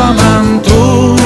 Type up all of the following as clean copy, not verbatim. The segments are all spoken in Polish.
światła mam tuż.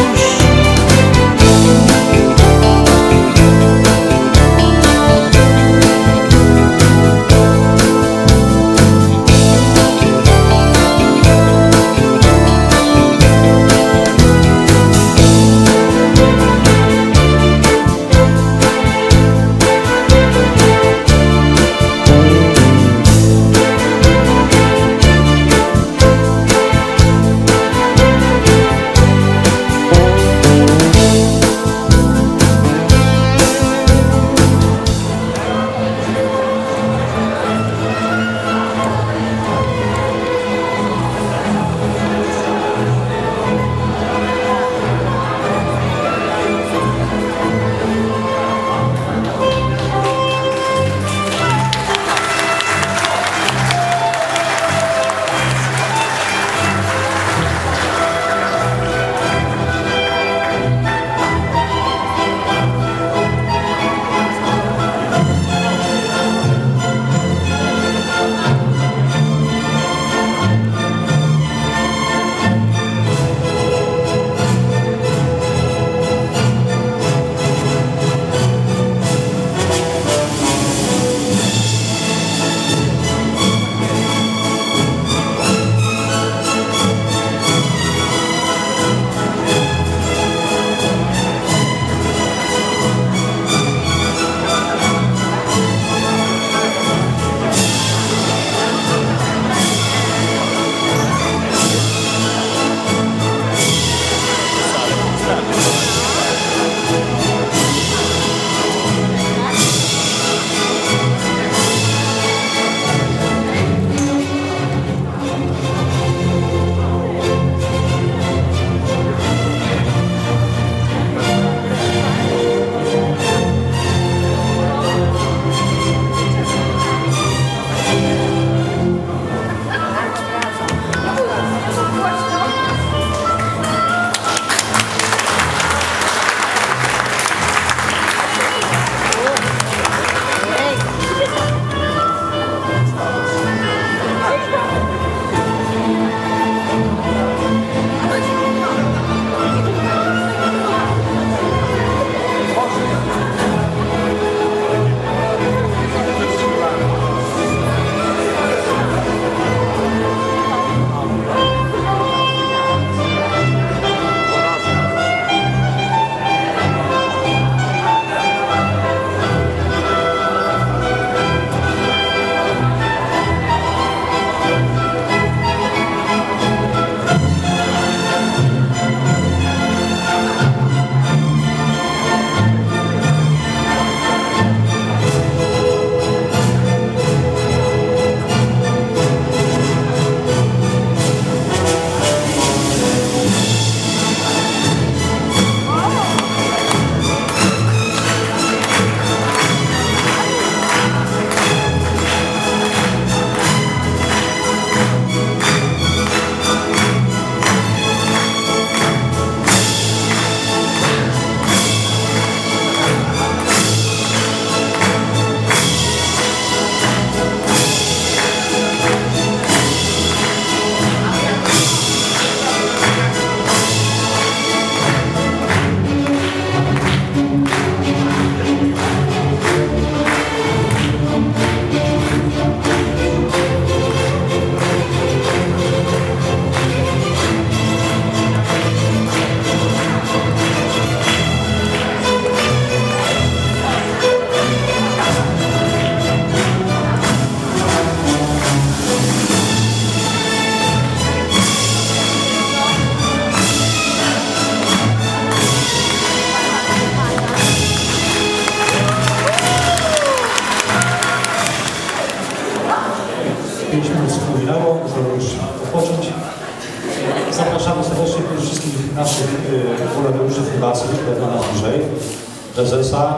Zapraszamy serdecznie wszystkich naszych wolontariuszy fundacji, które do nas bliżej, prezesa.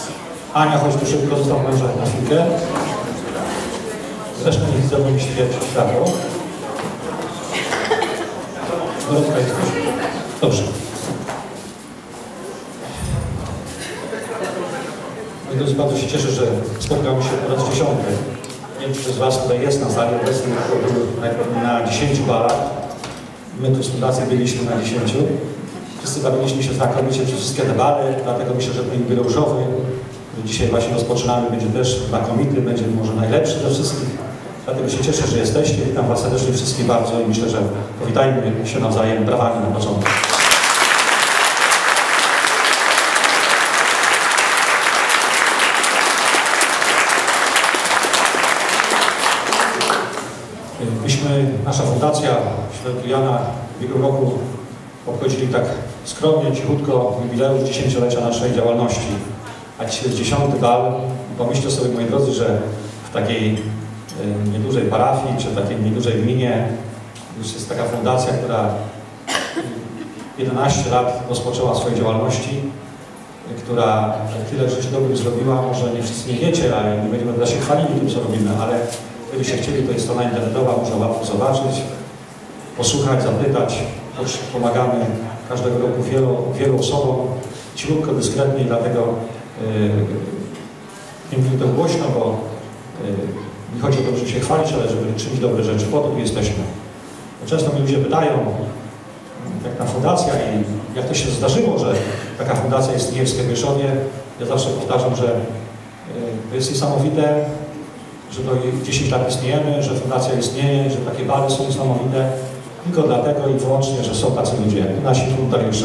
Ania, chodź tu szybko, został mężem na chwilkę. Zresztą nie widzę, bo mi świeci światło. Dorotka jesteś? Dobrze. Drodzy, bardzo się cieszę, że spotkamy się po raz 10. Nie wiem, czy z Was tutaj jest na sali obecnych na 10 balach. My tu z fundacji byliśmy na 10. Wszyscy bawiliśmy się znakomicie przez wszystkie te bale, dlatego myślę, że ten jubileuszowy, który dzisiaj właśnie rozpoczynamy, będzie też znakomity, będzie może najlepszy ze wszystkich. Dlatego się cieszę, że jesteście. Witam Was serdecznie wszystkich bardzo i myślę, że powitajmy się nawzajem brawami na początku. Nasza fundacja Świętego Jana w ubiegłym roku obchodzili tak skromnie, cichutko jubileusz 10-lecia naszej działalności. A dzisiaj jest 10. bal. Pomyślcie sobie, moi drodzy, że w takiej niedużej parafii, czy takiej niedużej gminie już jest taka fundacja, która 11 lat rozpoczęła swojej działalności, która tyle rzeczy dobrych zrobiła. Może nie wszyscy nie wiecie, ale nie będziemy się chwalili tym, co robimy, ale gdybyście chcieli, to jest strona internetowa, można łatwo zobaczyć, posłuchać, zapytać. Pomagamy każdego roku wielu osobom, cichutko, dyskretnie, dlatego nie mówię to głośno, bo nie chodzi o to, żeby się chwalić, ale żeby czynić dobre rzeczy. Po to tu jesteśmy. Często mnie ludzie pytają, jak ta fundacja i jak to się zdarzyło, że taka fundacja istnieje w Skiernieszowie. Ja zawsze powtarzam, że to jest niesamowite, że to 10 lat istniejemy, że fundacja istnieje, że takie bale są niesamowite, tylko dlatego i wyłącznie, że są tacy ludzie, nasi wolontariusze.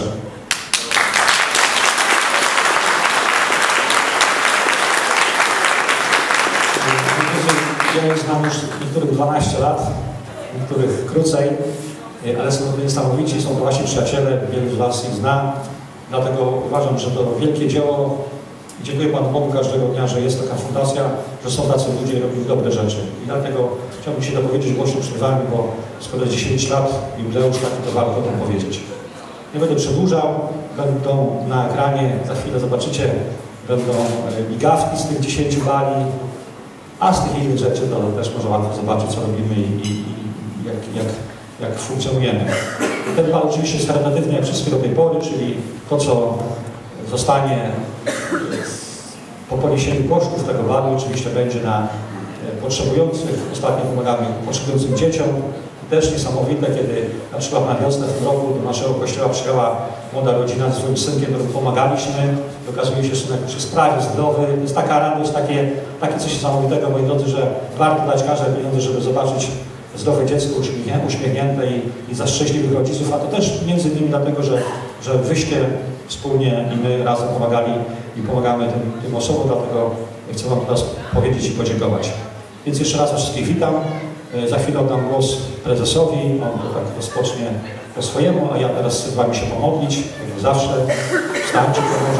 Ja znam już niektórych 12 lat, niektórych krócej, ale są niesamowici, są to właśnie przyjaciele, wielu z Was ich zna, dlatego uważam, że to wielkie dzieło. Dziękuję Panu Bogu każdego dnia, że jest taka fundacja, że są tacy ludzie i robią dobre rzeczy. I dlatego chciałbym się dopowiedzieć głośno przed Wami, bo skoro 10 lat jubileusz, taki to warto o tym powiedzieć. Nie będę przedłużał, będą na ekranie, za chwilę zobaczycie, będą migawki z tych 10 bali, a z tych innych rzeczy to też może łatwo zobaczyć, co robimy i jak funkcjonujemy. Ten bal oczywiście jest charytatywny jak wszystkie do tej pory, czyli to, co zostanie po poniesieniu kosztów tego balu, oczywiście będzie na potrzebujących. Ostatnio pomagamy potrzebującym dzieciom. Też niesamowite, kiedy na przykład na wiosnę w tym roku do naszego kościoła przyjechała młoda rodzina ze swoim synkiem, którym pomagaliśmy. Okazuje się, że synek już jest prawie zdrowy. To jest taka radość, takie coś niesamowitego, moi drodzy, że warto dać każde pieniądze, żeby zobaczyć zdrowe dziecko uśmiechnięte i za szczęśliwych rodziców, a to też między innymi dlatego, że wyście wspólnie i my razem pomagali i pomagamy tym osobom, dlatego chcę Wam teraz powiedzieć i podziękować. Więc jeszcze raz wszystkich witam. Za chwilę oddam głos prezesowi, on to tak rozpocznie po swojemu, a ja teraz chcę z Wami się pomodlić, jak zawsze. Wstańcie, może.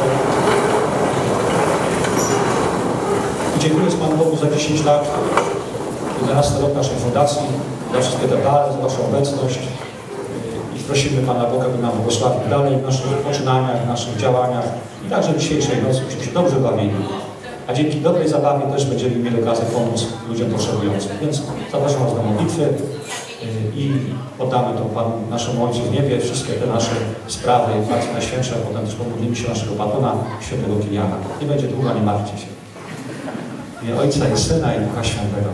I dziękuję Panu Bogu za 10 lat, 11 rok naszej fundacji, za wszystkie te dary, za Waszą obecność. I prosimy Pana Boga, by nam błogosławił dalej w naszych poczynaniach, w naszych działaniach i także dzisiejszej nocy, byśmy się dobrze bawili. A dzięki dobrej zabawie też będziemy mieli okazję pomóc ludziom potrzebującym. Więc zapraszam Was do modlitwy i oddamy to Panu, naszemu Ojcu w niebie, wszystkie te nasze sprawy, bardzo najświętsze, a potem też pomodlimy się naszego patrona, świętego Kiliana. Nie będzie długo, nie martwcie się. W imię Ojca i Syna i Ducha Świętego.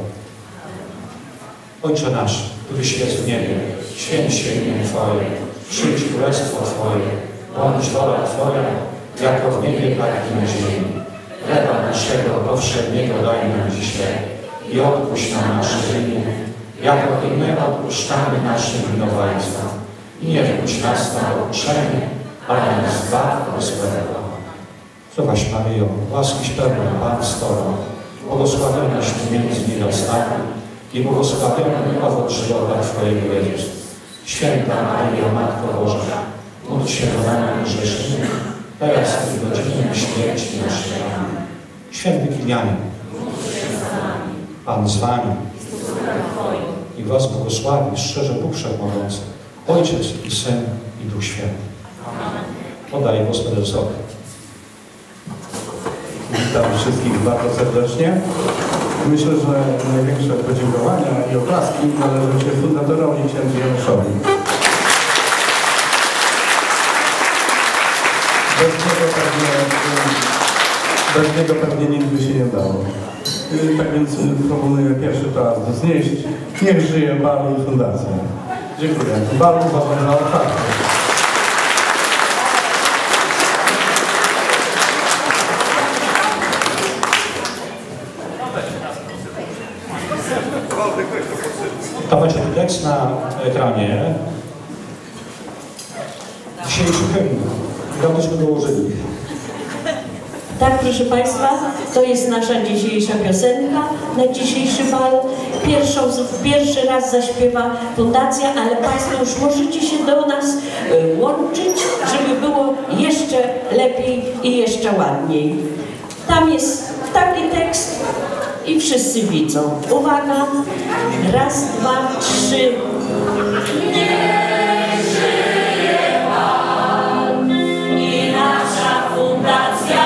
Ojcze nasz, któryś jest w niebie, święć się imię Twoje, przyjdź królestwo Twoje, bądź wola Twoja, jako w niebie, tak i na ziemi. Chleba naszego powszedniego daj nam dzisiaj i odpuść nam nasze winy, jako i my odpuszczamy naszym winowajcom. I nie wpuść nas na pokuszenie, ale nas zbaw od złego. Zdrowaś Maryjo, łaskiś pełna Pan z Tobą, błogosławionaś Ty między niewiastami i błogosławiony owoc żywota Twojego Jezus. Święta Maryjo, Matko Boża, módl się za nami grzesznymi, teraz i w godzinę śmierci naszej. Amen. Święty Kilianie, Pan z Wami i Was błogosławi szczerze Bóg Wszechmogący, Ojciec i Syn i Duch Święty. Oddaję głos prezesowi. Witam wszystkich bardzo serdecznie. Myślę, że największe podziękowania i oklaski należą się fundatorowi księdzu Januszowi. Bez niego pewnie nic by się nie dało. Tak więc proponuję pierwszy raz wznieść. Niech żyje Bal i Fundacja. Dziękuję. Bal uważam za otwarty. To będzie tekst na ekranie. Dzisiejszy hymn. Dawno go użyli. Tak, proszę Państwa, to jest nasza dzisiejsza piosenka na dzisiejszy bal. Pierwszy raz zaśpiewa fundacja, ale Państwo już możecie się do nas łączyć, żeby było jeszcze lepiej i jeszcze ładniej. Tam jest taki tekst i wszyscy widzą. Uwaga, raz, dwa, trzy. Niech żyje Pan i nasza fundacja.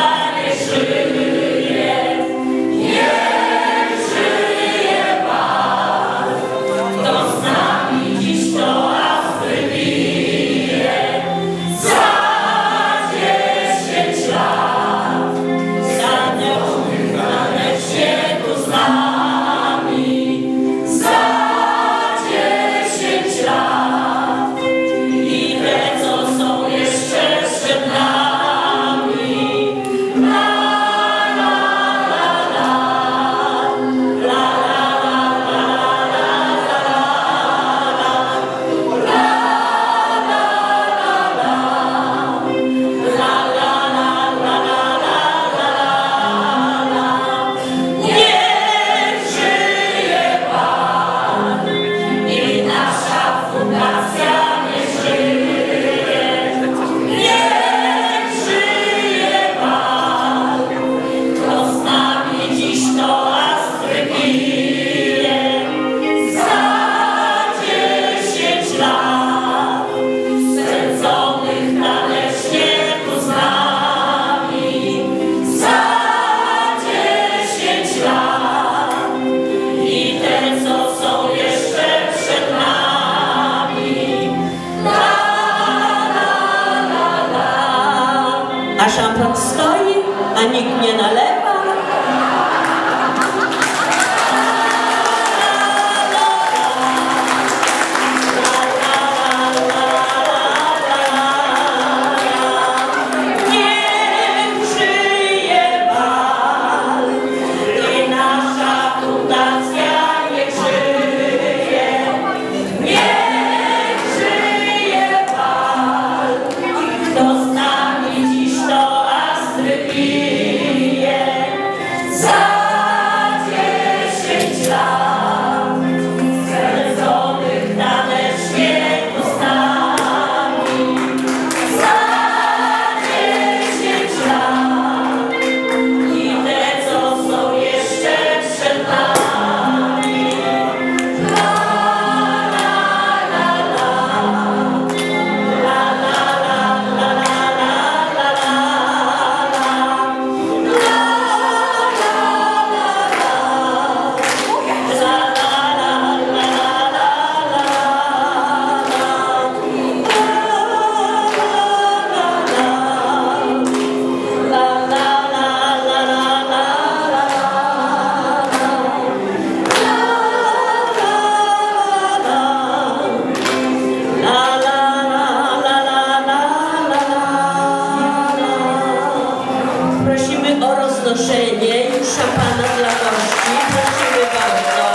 A szampan stoi, a nikt nie nalewa. Niech żyje bal i nasza fundacja niech żyje. Niech żyje bal. Kto z nami dziś to astry pije za 10 lat spędzonych tanecznie tu z nami. Za 10 lat i te, co są jeszcze przed nami. La la la la, la la la la la la. Prosimy o roznoszenie już szampana dla gości. Prosimy bardzo.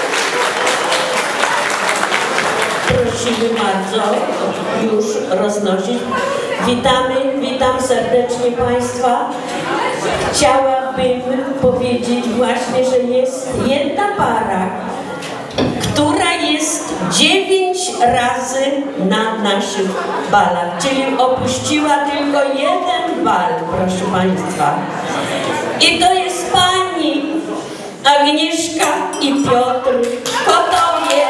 Prosimy bardzo już roznosić. Witam serdecznie Państwa. Chciałabym powiedzieć właśnie, że jest jedna para, która jest 9 razy na naszych balach, czyli opuściła tylko jeden bal, proszę Państwa. I to jest pani Agnieszka i Piotr Kotowie.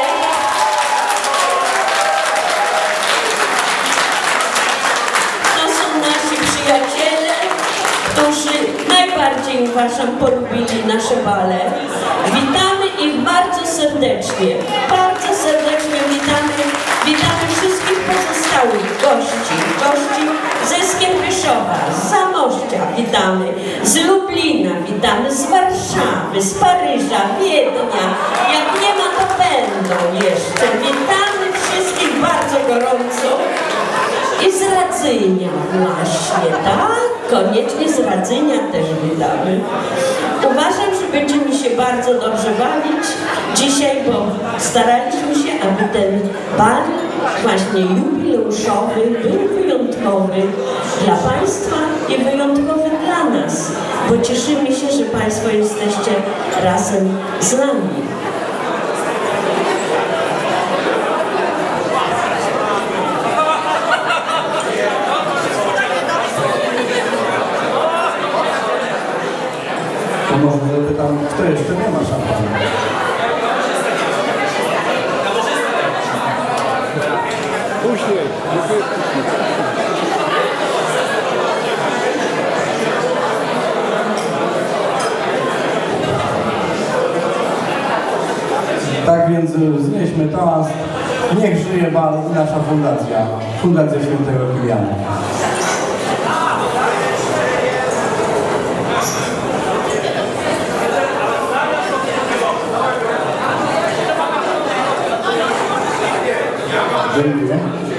To są nasi przyjaciele, którzy najbardziej, uważam, polubili nasze bale. Witamy ich bardzo serdecznie. Bardzo serdecznie witamy wszystkich pozostałych gości ze Skierpieszowa, z Zamościa witamy, z Lublina witamy, z Warszawy, z Paryża, Wiednia. Jak nie ma, to będą jeszcze. Witamy wszystkich I z Radzynia właśnie, tak? Koniecznie z Radzynia też wydamy. Uważam, że będziemy się bardzo dobrze bawić dzisiaj, bo staraliśmy się, aby ten bal właśnie jubileuszowy był wyjątkowy dla Państwa i wyjątkowy dla nas, bo cieszymy się, że Państwo jesteście razem z nami. To może zapytam, kto jeszcze nie ma szampana? Tak więc znieśmy toast. Niech żyje bal i nasza fundacja. Fundacja Świętego Kiliana. Dziękuję.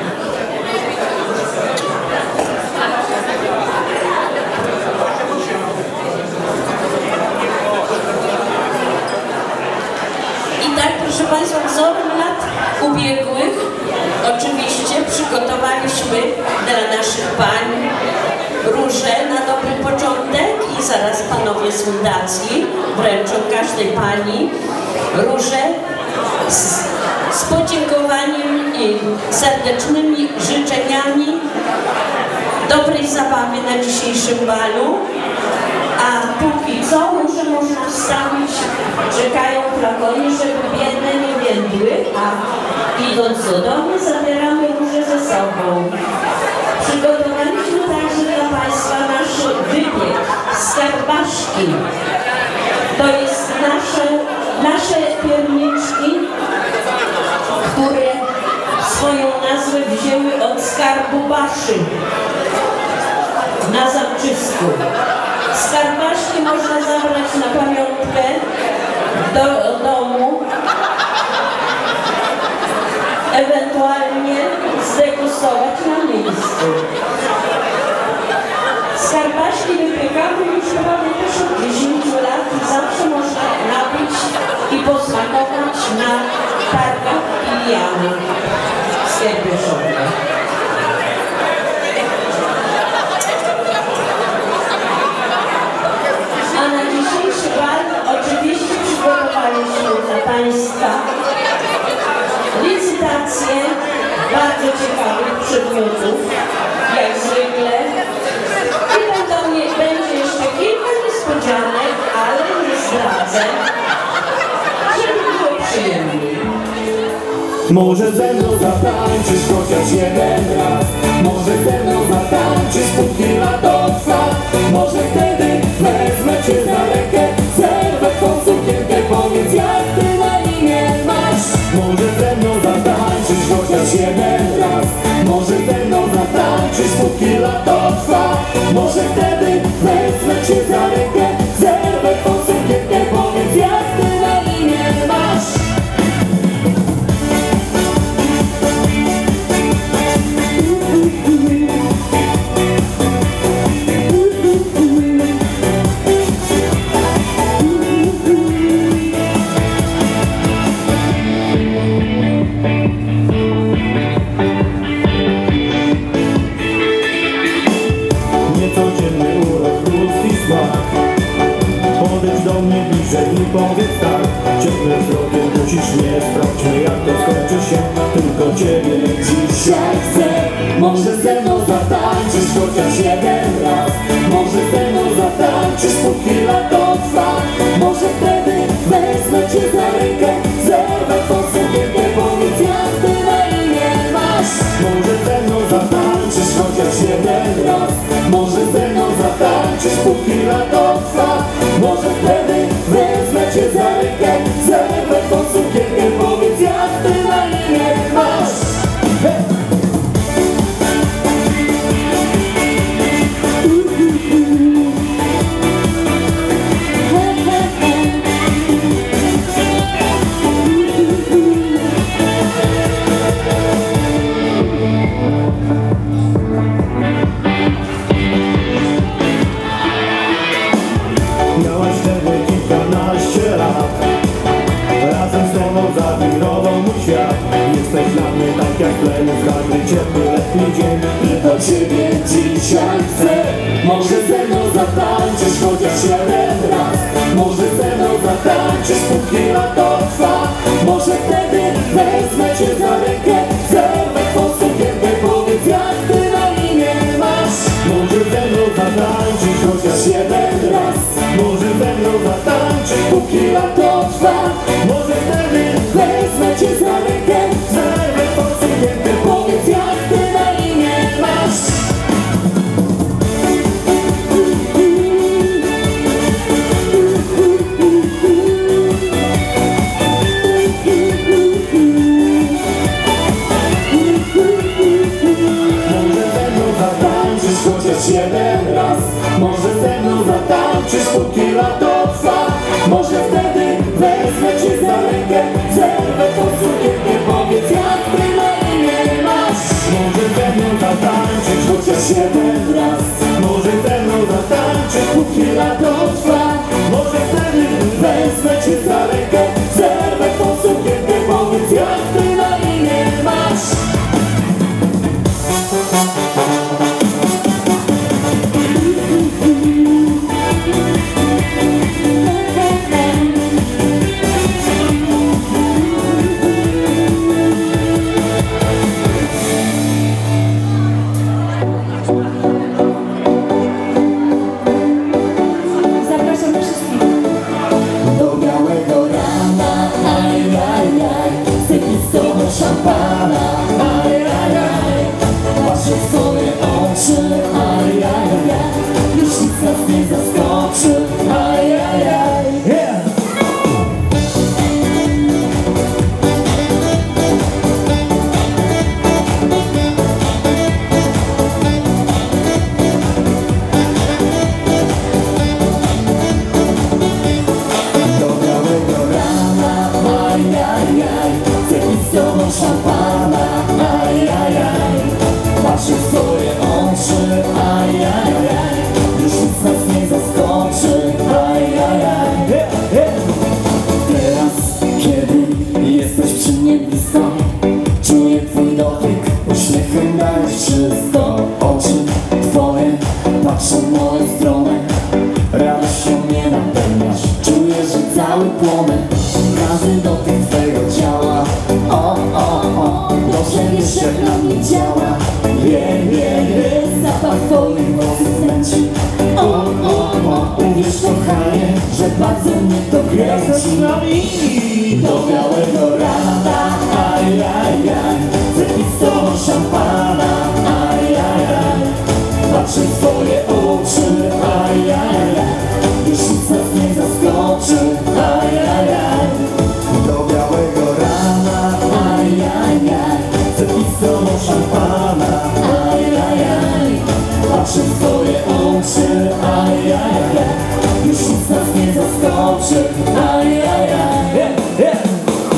I tak, proszę Państwa, wzorem lat ubiegłych oczywiście przygotowaliśmy dla naszych pań róże na dobry początek i zaraz panowie z fundacji wręczą każdej pani róże z podziękowaniem i serdecznymi życzeniami dobrej zabawy na dzisiejszym balu. A póki co róże można wstawić, czekają flakony, żeby biedne nie więdły, a idąc do domu zabieramy róże ze sobą. Przygotowaliśmy także dla Państwa nasz wypiek z karbaszki. To jest nasze pierniczki, które swoją nazwę wzięły od skarbu Baszy na Zamczysku. Skarbaszki można zabrać na pamiątkę do domu, ewentualnie zdegustować na miejscu. Skarbaszki wypiekamy już prawie też od 10 lat i zawsze można napić i posmakować na targach Kiliana w sklepie Szopie. A na dzisiejszy bal oczywiście przygotowaliśmy dla Państwa licytację bardzo ciekawych przedmiotów, jak zwykle. I będzie jeszcze kilka niespodzianek, ale nie zdradzę, żeby było przyjemniej. Może ze mną zatańczysz chociaż jeden raz, może ze mną zatańczysz, póki lato trwa. Może wtedy wezmę cię za rękę, zerwę twą sukienkę, powiedz jak ty na imię masz. Może ze mną zatańczysz chociaż jeden raz, może ze mną zatańczysz, póki lato trwa. Może wtedy wezmę cię za rękę, zerwę twą sukienkę, powiedz jak ty na imię masz. Podejdź do mnie bliżej i powiedz tak. Ciągle wzrokiem musisz mnie, sprawdźmy jak to skończy się. Tylko ciebie dzisiaj chcę. Może ze mną zatańczysz chociaż jeden raz, może ze mną zatańczysz, póki lato trwa. Może wtedy wezmę cię za rękę, zerwę twą sukienkę, powiedz jak ty na imię masz. Może ze mną zatańczysz chociaż jeden raz, może ze mną zatańczysz, póki lato trwa. Może wtedy wezmę cię za rękę, zerwę twą sukienkę, powiedz jak ty na imię masz. ciepły, letni dzień. Tylko ciebie dzisiaj chcę. Może ze mną zatańczysz chociaż jeden raz. Może ze mną zatańczysz, póki lato trwa. Może wtedy wezmę cię za rękę, zerwę twą sukienkę, powiedz jak ty na imię masz. Może ze mną zatańczysz chociaż jeden raz. Może ze mną zatańczysz, póki lato trwa. Może wtedy wezmę cię za rękę, zerwę twą sukienkę, powiedz jak ty na imię masz. Chociaż jeden raz. Może ze mną zatańczysz, póki lato trwa. Może wtedy wezmę cię za rękę, zerwę tą sukienkę, powiedz jak ty na imię masz. Może ze mną zatańczysz, chociaż jeden raz. Może ze mną zatańczysz, póki lato trwa. Może wtedy wezmę cię za rękę, zerwę tą sukienkę, powiedz jak ty na imię masz. Szampana, ajajaj, patrzę w twoje oczy, ajajaj, już nic nas nie zaskoczy, ajajaj, yeah. Do białego rana, ajajaj, szampana, ajajaj, patrzę w twoje oczy, ajajaj, już nic nas nie zaskoczy, ajajaj. Teraz, kiedy jesteś przy mnie blisko, czuję twój dotyk, uśmiechem dajesz wszystko. Oczy twoje patrzą w moją stronę, radością mnie napełniasz, czuję, że cały płonę. Każdy dotyk twojego ciała, dobrze wiesz jak na mnie działa. Zapach twoich włosów kręci. Uwierz kochanie, że bardzo mnie to kręci. Do białego rana, ajajaj, wypij z tobą szampana, ajajaj, patrzę w twoje oczy, ajajaj, już nic nas nie zaskoczy, ajajaj. Do białego rana, ajajaj, wypij z tobą szampana, ajajaj, patrzę w twoje oczy, ajajaj, już nic nas nie zaskoczy, ajajaj. Yeah, yeah.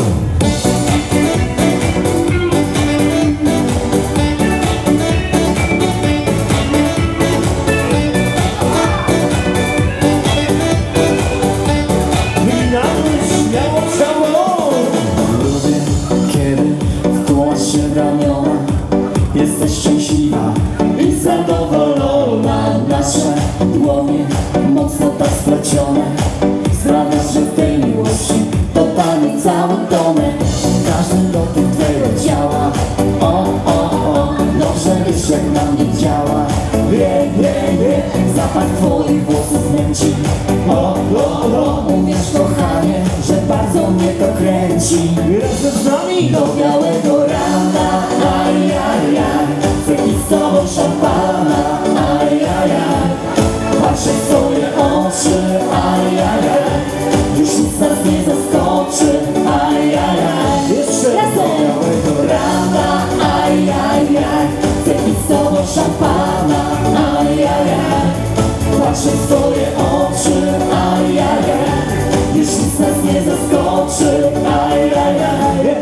Jesteś szczęśliwa i zadowolona. Nasze dłonie mocno tak splecione, sprawiasz, że w tej miłości totalnie całą tonę. Każdy dotyk twojego ciała, dobrze wiesz jak na mnie działa. Zapach twoich włosów nęci. Uwierz kochanie, że bardzo mnie to kręci. Razem z nami do białego rana, ajajaj, wypij z tobą szampana, ajajaj, patrzę w twoje oczy, ajajaj, już nic nas nie zaskoczy, ajajaj. Jeszcze raz do białego rana, ajajaj, wypij z tobą szampana, ajajaj, patrzę w twoje oczy, ajajaj, już nic nas nie zaskoczy, ajajaj.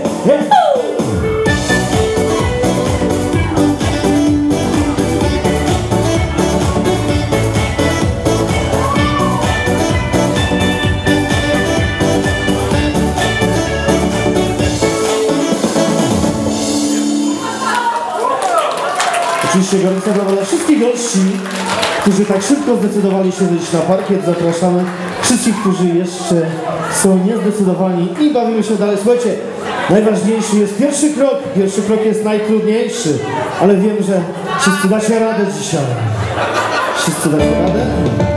oczywiście gorąca brawa dla wszystkich gości, którzy tak szybko zdecydowali się wyjść na parkiet. Zapraszamy wszystkich, którzy jeszcze są niezdecydowani i bawimy się dalej. Słuchajcie, najważniejszy jest pierwszy krok. Pierwszy krok jest najtrudniejszy, ale wiem, że wszyscy dacie radę dzisiaj. Wszyscy dacie radę?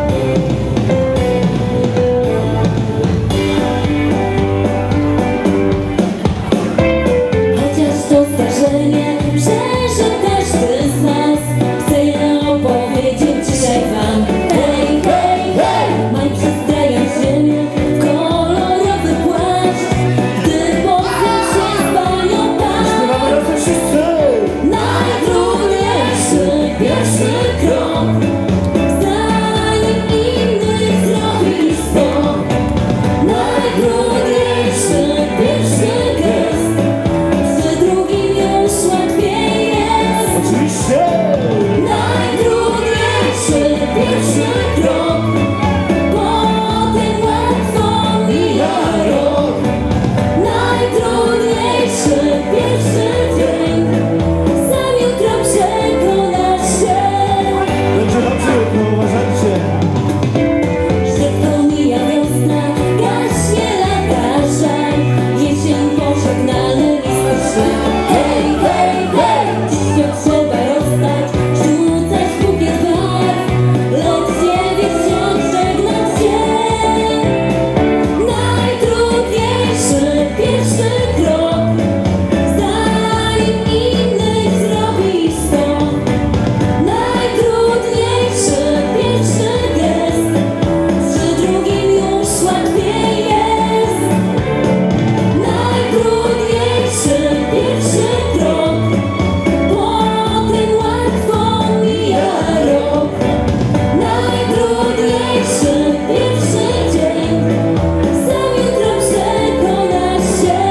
Chociaż to zdarzenie przeżył każdy z nas, chcę je opowiedzieć dzisiaj wam. Hej, hej, hej! Maj przestrajam ziemię w kolorowy płaszcz, gdy poznał się z panią tam. Śpiewamy razem wszyscy! Najtrudniejszy pierwszy krok, zanim innych zrobisz to. Najtrudniejszy pierwszy gest, przy drugim już łatwiej jest. Oczywiście! Najtrudniejszy pierwszy krok, potem łatwo mija rok. Najtrudniejszy pierwszy dzień, sam jutro przekonasz się, Będzie dobrze, jutro, uważajcie! że to mija wiosna, gaśnie lata żal, jesień pożegnany list szły. Hej, hej, hej! Dziś trzeba rozstać, rzucać bukiet barw, lecz nie wiesz, jak żegnać się. Najtrudniejszy pierwszy krok, zanim innych zrobisz to. Najtrudniejszy pierwszy gest, przy drugim już łatwiej jest. Najtrudniejszy pierwszy krok, potem łatwo mija rok. Najtrudniejszy pierwszy dzień, sam jutro przekonasz się.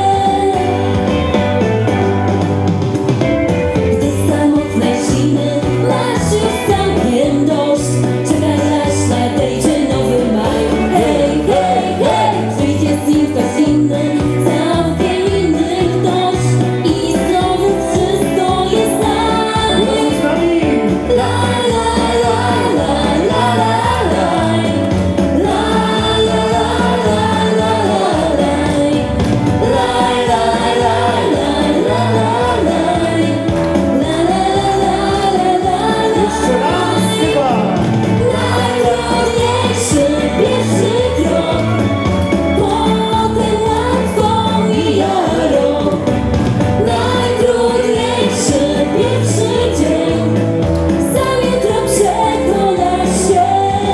Gdy samotnej zimy masz już całkiem dość, czekasz aż nadejdzie nowy maj. Hej, hej, hej! Przyjdzie z nim ktoś inny, całkiem inny ktoś i znowu wszystko jest tak. Z nami! La la la la la la laj. La la la la la la laj. Laj, laj, laj, laj, la la laj. La la la la la la. Jeszcze raz chyba! Najtrudniejszy pierwszy krok, potem łatwo mija rok. Najtrudniejszy pierwszy dzień, sam jutro przekonasz się.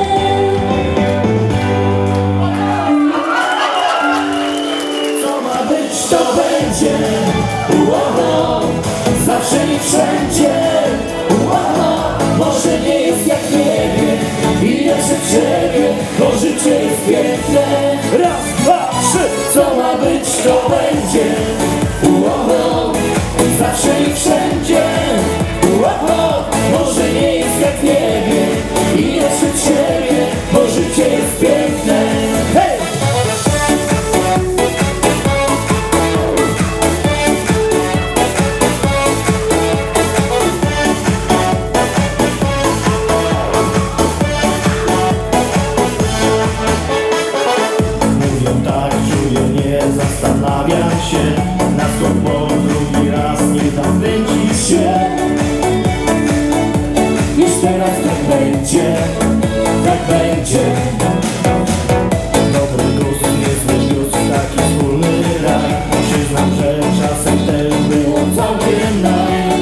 Co ma być, to będzie. Uoho, zawsze i wszędzie. Uoho, może nie jest jak niebie i nie przed ciebie, bo życie jest piękne. Raz, dwa, trzy. Co ma być, to będzie. Uoho, zawsze i wszędzie. Uoho, może nie jest jak niebie i nie przed ciebie, bo życie jest piękne. Hej! Mówią tak, czuję, nie zastanawiam się, na skąd po drugi raz nie zakręcisz się. Już teraz tak będzie, tak będzie. Dobry gust, niezły gust, taki wspólny raj. Przyznam, że czasem też było całkiem naj.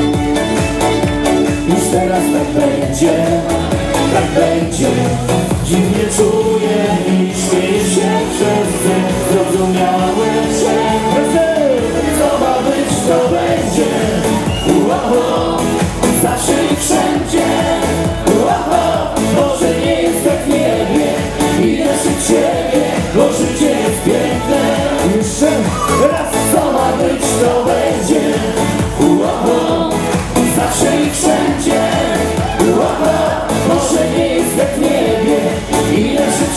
Już teraz tak będzie, tak będzie. Dziwnie czuję i śmieję się przez łzy. Zrozumiałem się, co ma być, to będzie. Uoho, zawsze i wszędzie. Uoho, może nie jest jak w niebie i jeszcze ciebie, bo życie jest piękne. Jeszcze raz, co ma być, to będzie. Uoho, zawsze i wszędzie. Uoho, może nie jest jak w niebie i jeszcze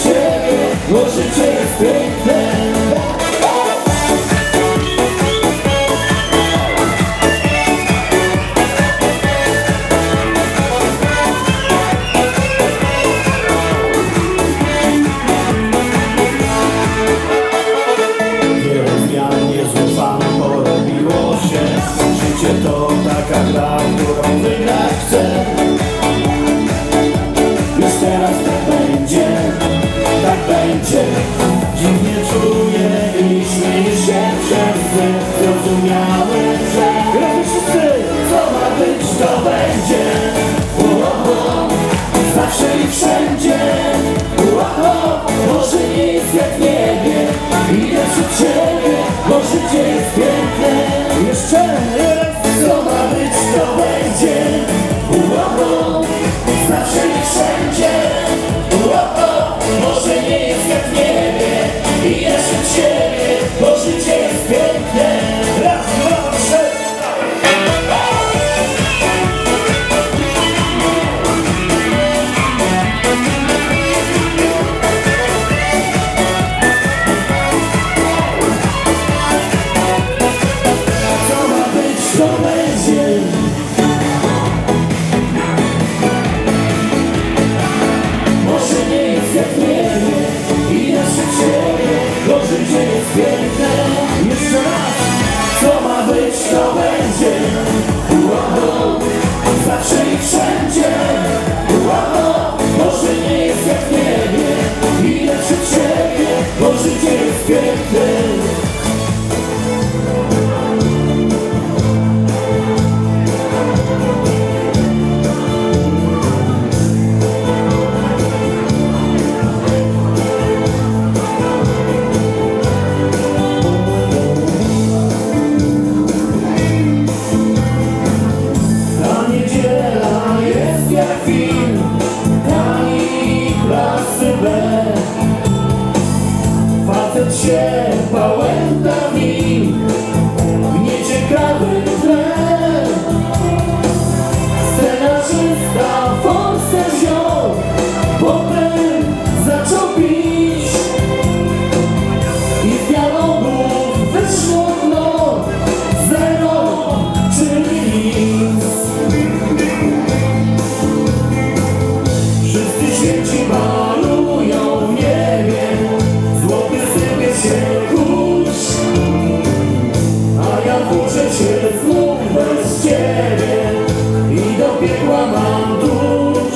piekła mam dusz.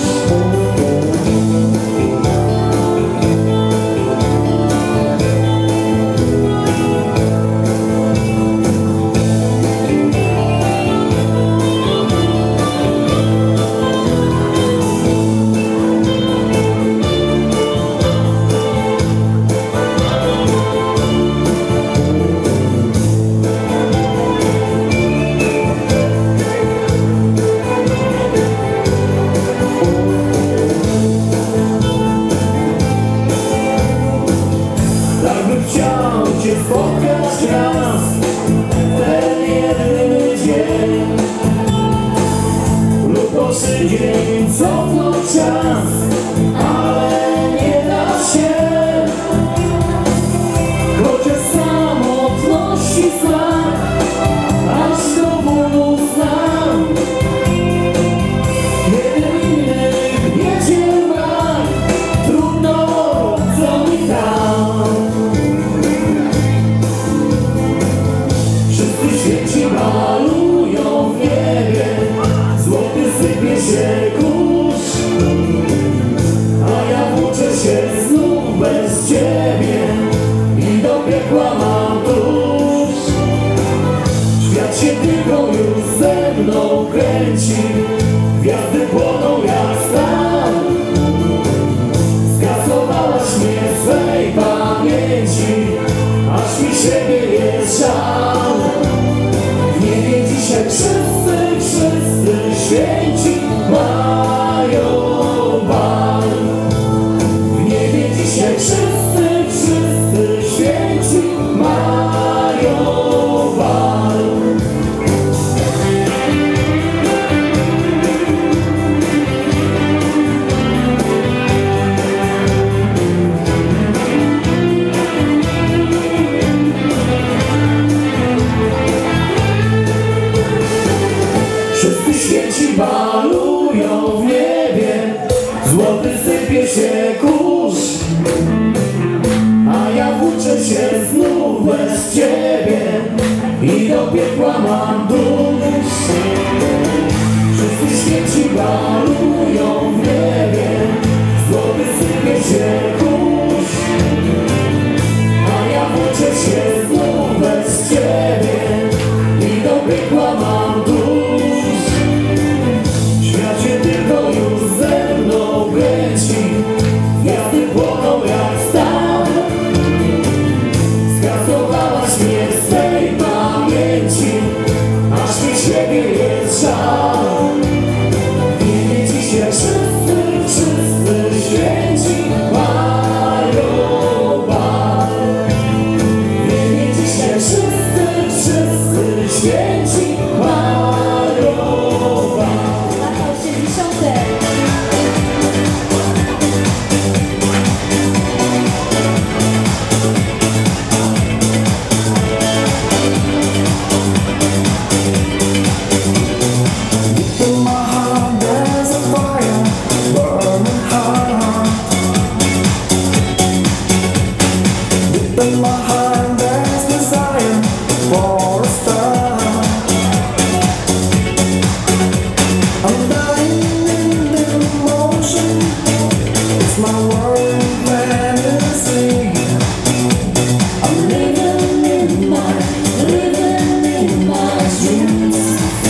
Chciał Cię spotkać raz, ten jedyny dzień, lub oszy dzień cofnąć czas, ale nie da się. Chociaż samotności znak, aż do bólu znam. Kiedy innych wiedzie brak, trudno, co mi tam. Świeci malują w niebie, złoty sypie się kurz, a ja włóczę się znów bez Ciebie i do piekła mam tuż. Świat się tylko już ze mną kręci, gwiazdy płoną jak stal. Skasowałaś mnie w swej pamięci, aż mi siebie jest żal. W niebie dzisiaj wszyscy święci mają bal. W niebie dzisiaj wszyscy święci mają bal. Wszyscy święci balują w niebie, złoty sypie się kurz, a ja włóczę się znów bez Ciebie i do piekła mam dusz. Wszyscy święci balują w niebie, złoty sypie się kurz, a ja włóczę się znów bez Ciebie i do piekła mam dusz. Świat się tylko już ze mną kręci, gwiazdy płoną jak stal. Skasowałaś mnie w swej pamięci, aż mi siebie jest żal. W niebie dzisiaj wszyscy święci mają bal. W niebie dzisiaj wszyscy święci mają bal. Lata 80. In my heart there's a fire burning hot. In my heart there's desire for a star. I'm dying in the emotion. It's my world fantasy. I'm living in my dreams.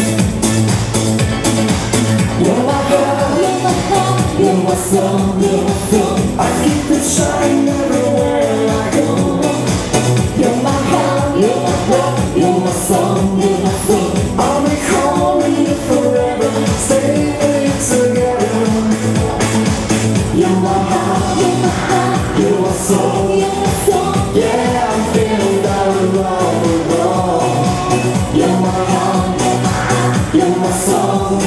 You're my heart, you're my song, you're my song. I keep it shining everywhere I go. You're my heart, you're my heart, you're my song, you're my song. I'll be calling you forever, stay together. You're my heart, you're my song, you're my song. Yeah, I'm feeling that wrong. You're my heart, you're my song.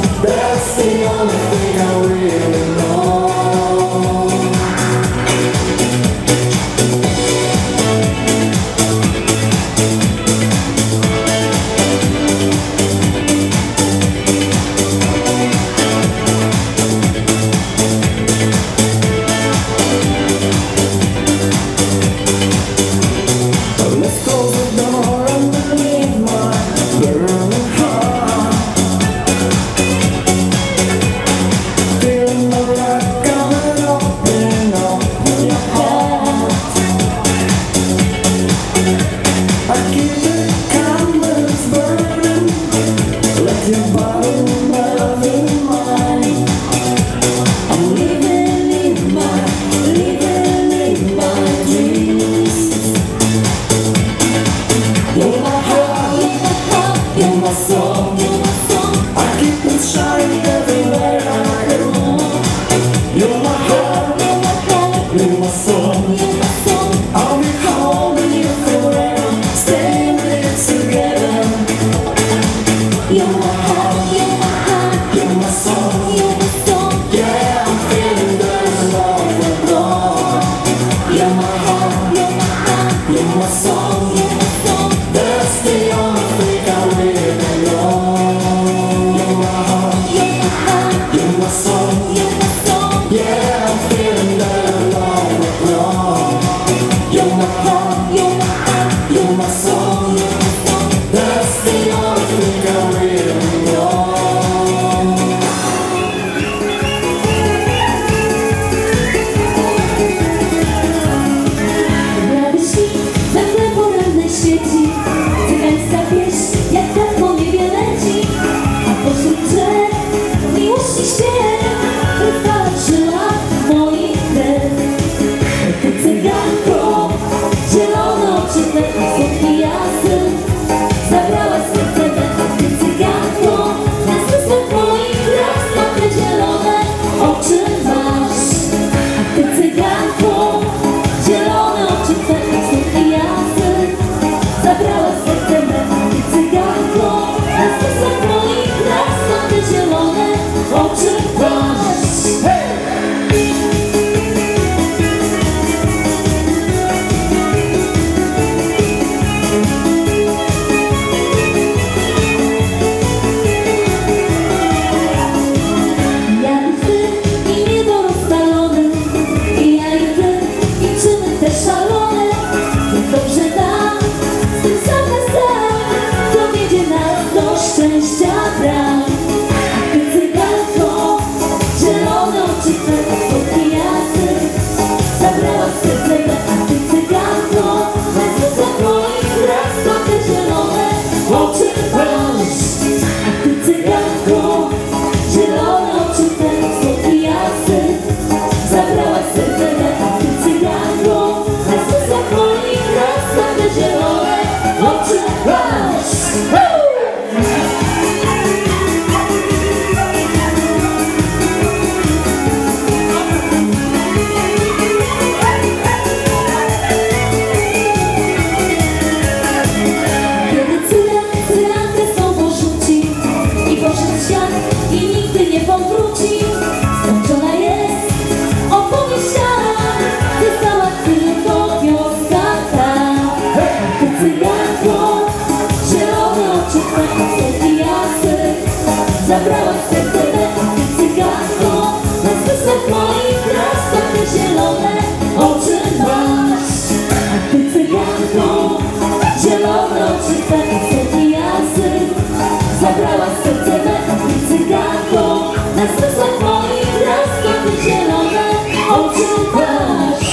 That's the only thing I really know. śnieg wystarczyła moich krew. Ty cyganko, zielone oczy te, słodki jasny, zabrałaś serce me. Ty cyganko, na zmysłach moich raz, te zielone oczy masz. A ty cyganko, zielone oczy te, słodki jasny, zabrałaś serce me. Ty cyganko, na zmysłach moich raz, te zielone oczy masz. Ja i ty i niedorozstalony, i ja i ty i czyny te szalone. Jest dobrze tam, z tym sam na sam, to wiedzie nas do szczęścia bram. A ty cyganko, zielone oczy te, słodki jasny, zabrałaś serce me. A ty cyganko, na zmysłach moich raz, te zielone oczy masz. A ty cyganko, zielone oczy te, słodki jasny, zabrałaś serce me. A ty cyganko, na zmysłach moich raz, te zielone oczy masz. Kiedy cyrankę znowu rzuci i poszedł w świat i nigdy nie powróci, skończona jest opowieść ta, została tylko wioska ta. A ty cyganko, zielone oczy te, słodki jasny, zabrałaś serce me. A ty cyganko, na zmysłach moich raz, te zielone oczy masz. A ty cyganko, zielone oczy te, słodki jasny, zabrałaś serce me. A ty cyganko, na zmysłach moich raz, te zielone oczy masz.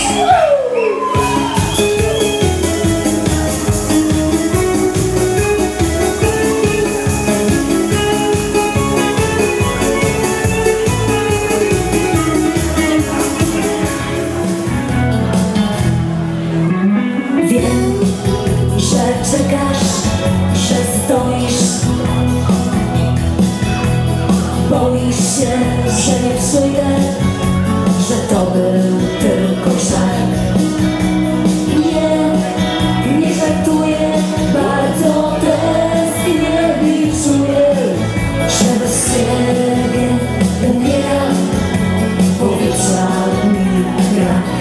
Wiem, że czekasz, że stoisz, boisz się, że nie przyjdę, że to był tylko żart. Nie żartuję, bardzo tęsknię i czuję, że bez ciebie umieram, powietrza mi brak.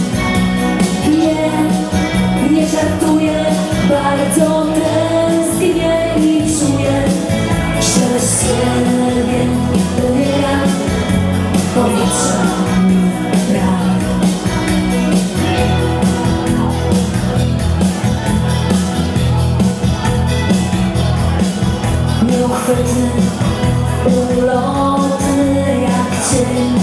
Nie żartuję, bardzo tęsknię i czuję, że bez ciebie umieram, powietrza mi brak. Nieuchwytny, ulotny jak cień,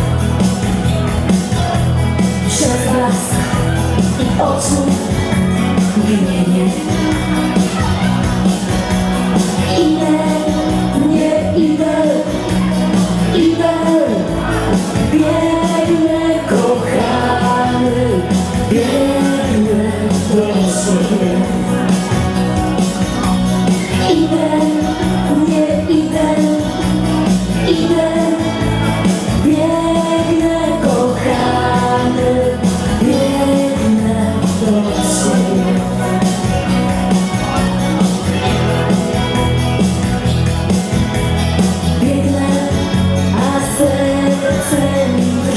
przez blask i oczu imienie. Idę, biegnę kochany, biegnę do siebie. Idę, biegnę kochany, biegnę do siebie. Biegnę, a serce mi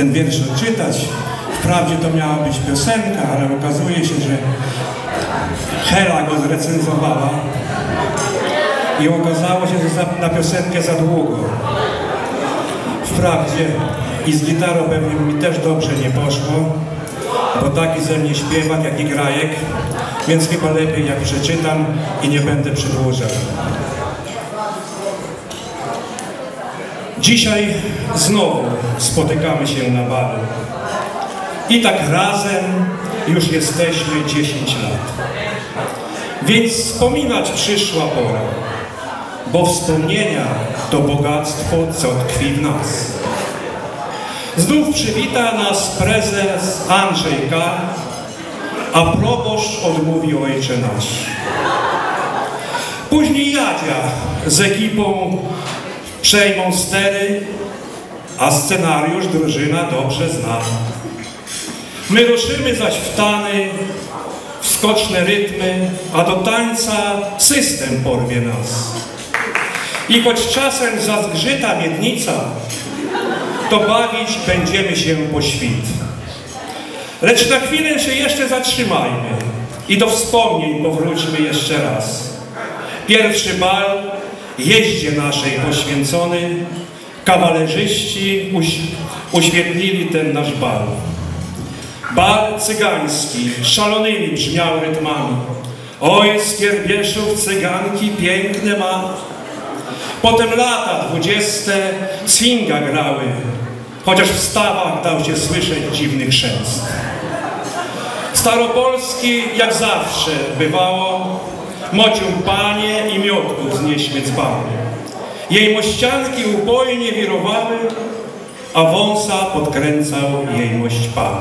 ten wiersz odczytać. Wprawdzie to miała być piosenka, ale okazuje się, że Hela go zrecenzowała i okazało się, że na piosenkę za długo. Wprawdzie i z gitarą pewnie mi też dobrze nie poszło, bo taki ze mnie śpiewak, jak i grajek, więc chyba lepiej jak przeczytam i nie będę przedłużał. Dzisiaj znowu spotykamy się na balu. I tak razem już jesteśmy 10 lat. Więc wspominać przyszła pora, bo wspomnienia to bogactwo, co tkwi w nas. Znów przywita nas prezes Andrzej K., a proboszcz odmówi Ojcze Nasz. Później Jadzia z ekipą przejmą stery, a scenariusz drużyna dobrze zna. My ruszymy zaś w tany, w skoczne rytmy, a do tańca system porwie nas. I choć czasem zazgrzyta miednica, to bawić będziemy się po świt. Lecz na chwilę się jeszcze zatrzymajmy i do wspomnień powróćmy jeszcze raz. Pierwszy bal, jeździe naszej poświęcony, kawalerzyści uświetnili ten nasz bal. Bal cygański szalonymi brzmiał rytmami. Oj, z Kierbieszów cyganki piękne ma. Potem lata 20 swinga grały, chociaż w stawach dał się słyszeć dziwny chrzęst. Staropolski, jak zawsze bywało, mocił panie i miotków z nieśmiec bały. Jej mościanki upojnie wirowały, a wąsa podkręcał jejmość pan.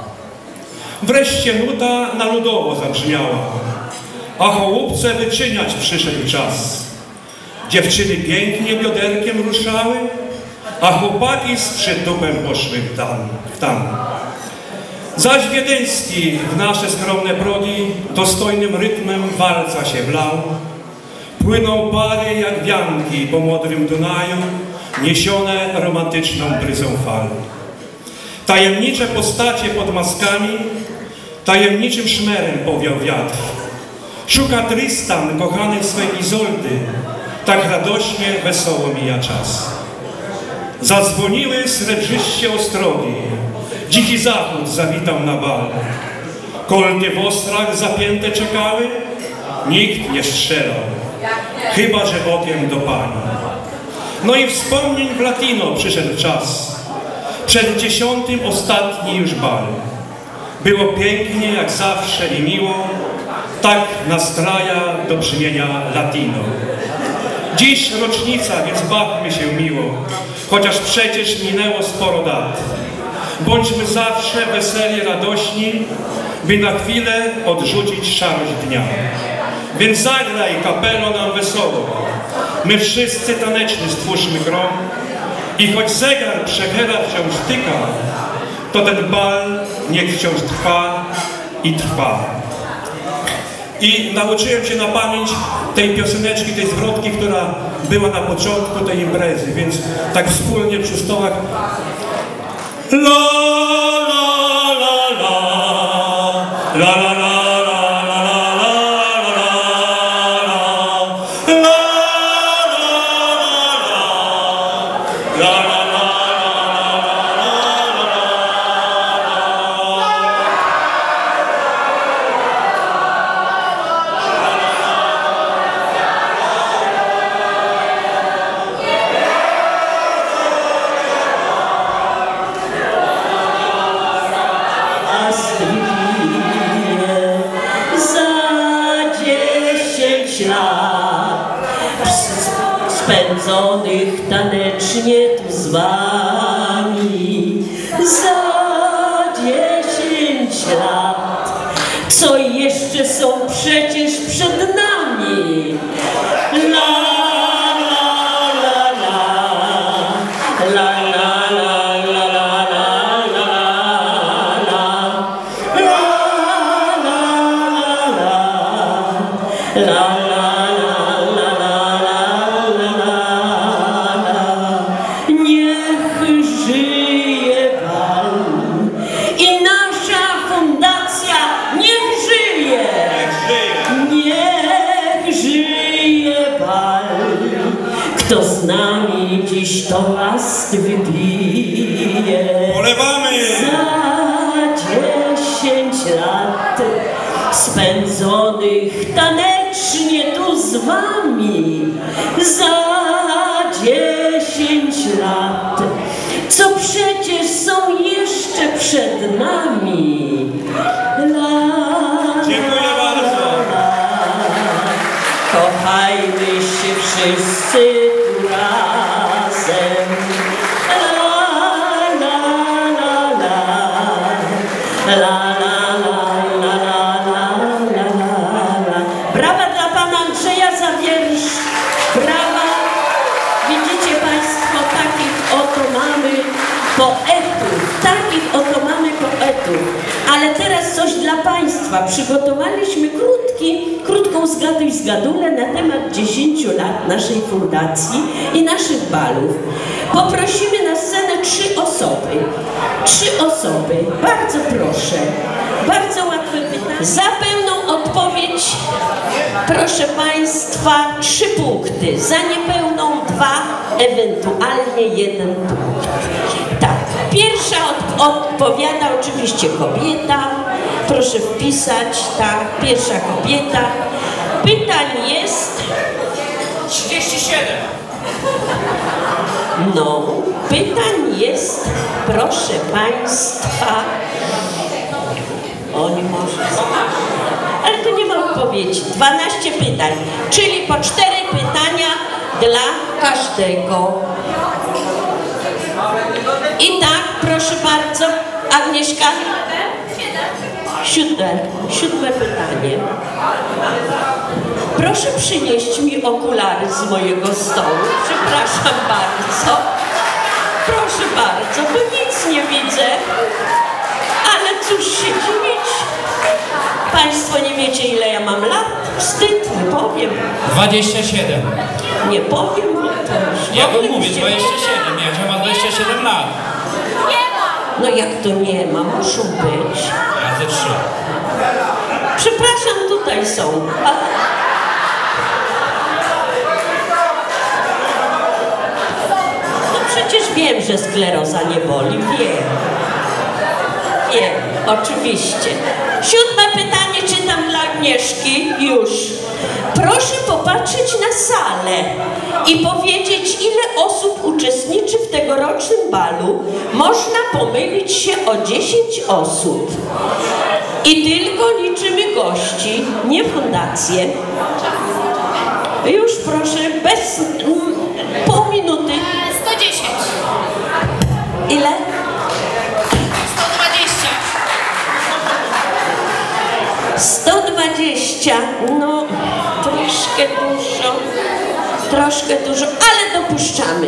Wreszcie nuta na ludowo zabrzmiała, a chołupce wyczyniać przyszedł czas. Dziewczyny pięknie bioderkiem ruszały, a chłopaki z przytupem poszły w tam. Zaś Wiedeński w nasze skromne progi dostojnym rytmem walca się wlał. Płyną pary jak wianki po modrym Dunaju, niesione romantyczną bryzą fal. Tajemnicze postacie pod maskami, tajemniczym szmerem powiał wiatr. Szuka Tristan kochanej swej Izoldy, tak radośnie, wesoło mija czas. Zadzwoniły srebrzyście ostrogi, dziki zachód zawitał na bal. Kolty w ostrach zapięte czekały, nikt nie strzelał, chyba że okiem do pani. No i wspomnień w Latino przyszedł czas. Przed 10. ostatni już bal. Było pięknie jak zawsze i miło, tak nastraja do brzmienia Latino. Dziś rocznica, więc bawmy się miło, chociaż przecież minęło sporo lat. Bądźmy zawsze weseli, radośni, by na chwilę odrzucić szarość dnia. Więc zagraj, kapelo, nam wesoło. My wszyscy taneczny stwórzmy grom i choć zegar przechyla wciąż tyka, to ten bal niech wciąż trwa i trwa. I nauczyłem się na pamięć tej pioseneczki, tej zwrotki, która była na początku tej imprezy, więc tak wspólnie przy stołach la la la la la la la. Spędzonych tanecznie tu z wami za 10 lat, co jeszcze są przecież przed nami. La la la la la la la la la la la la la. Niech żyje Pan. Kto z nami dziś toast wypije? Polewamy! Za 10 lat spędzonych tanecznie tu z wami. Za 10 lat, co przecież są jeszcze przed nami. Dziękuję bardzo. Kochajmy się wszyscy tu razem. La, la, la, la. La, la, la, la, la, la, la. Brawa dla pana Andrzeja za wiersz. Brawa. Widzicie państwo, takich oto mamy poetów. Takich oto mamy poetów. Ale teraz coś dla państwa. Przygotowaliśmy krótką zgaduj zgadulę na temat 10 lat naszej fundacji i naszych balów. Poprosimy na scenę 3 osoby. 3 osoby. Bardzo proszę. Bardzo łatwe pytanie. Za pełną odpowiedź, proszę państwa, 3 punkty. Za niepełną 2, ewentualnie 1 punkt. Tak. Pierwsza odpowiada oczywiście kobieta. Proszę wpisać, tak, pierwsza kobieta. Pytań jest 37. No, pytań jest, proszę państwa, o nie może, ale tu nie ma odpowiedzi, 12 pytań, czyli po 4 pytania dla każdego. I tak, proszę bardzo, Agnieszka. 7 pytanie. Proszę przynieść mi okulary z mojego stołu. Przepraszam bardzo. Proszę bardzo, bo nic nie widzę. Ale cóż się dziwić. Państwo nie wiecie, ile ja mam lat? Wstyd, nie powiem. 27. Nie powiem, bo to już... Ja wam mówię, 27. Ja ma 27 lat. No jak to nie ma? Muszą być. Razy 3. Przepraszam, tutaj są. No przecież wiem, że skleroza nie boli. Wiem. Wiem, oczywiście. 7 pytanie czytam dla Agnieszki. Już. Proszę popatrzeć na salę i powiedzieć, ile osób uczestniczy w tegorocznym balu. Można pomylić się o 10 osób. I tylko liczymy gości, nie fundację. Już proszę, bez pół minuty. 110. Ile? 120. No, troszkę dużo, ale dopuszczamy.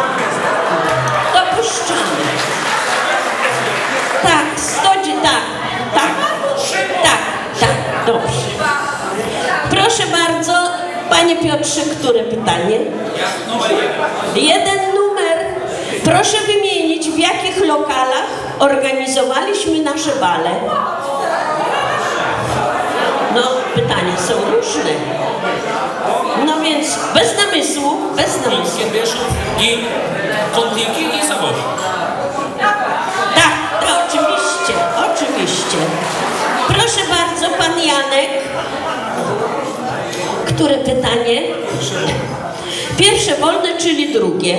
Tak, 110, tak, dobrze. Proszę bardzo, panie Piotrze, które pytanie? Numer 1. 1 numer. Proszę wymienić, w jakich lokalach organizowaliśmy nasze bale. No, pytania są różne. No więc bez namysłu. Kiedyszów i Kontiki i Zawodzie. Tak, to oczywiście. Proszę bardzo, pan Janek. Które pytanie? Pierwsze wolne, czyli drugie.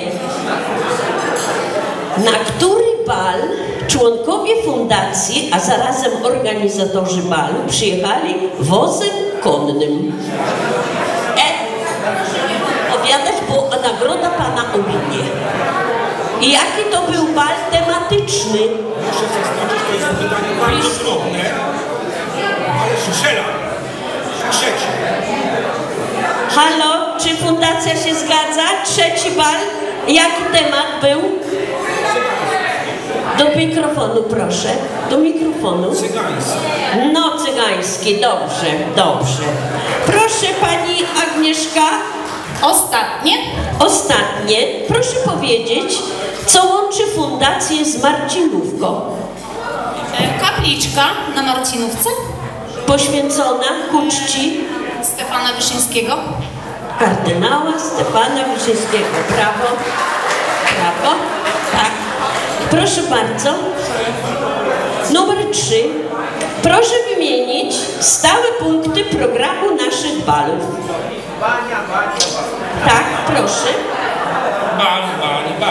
Na który bal członkowie fundacji, a zarazem organizatorzy balu przyjechali wozem konnym? Opowiadać, bo nagroda pana ominie. I jaki to był bal tematyczny? Muszę zaznaczyć, to jest pytanie bardzo trudne, ale strzelam. 3. Halo, czy fundacja się zgadza? 3. bal. Jaki temat był? Do mikrofonu, proszę. Do mikrofonu. Cygański. No, cygański. Dobrze. Proszę pani Agnieszka. Ostatnie. Proszę powiedzieć, co łączy fundację z Marcinówką? Kapliczka na Marcinówce. Poświęcona ku czci Stefana Wyszyńskiego. kardynała Stefana Wyszyńskiego. Brawo, brawo, tak. Proszę bardzo. Numer 3. Proszę wymienić stałe punkty programu naszych balów. Tak, proszę. Bal.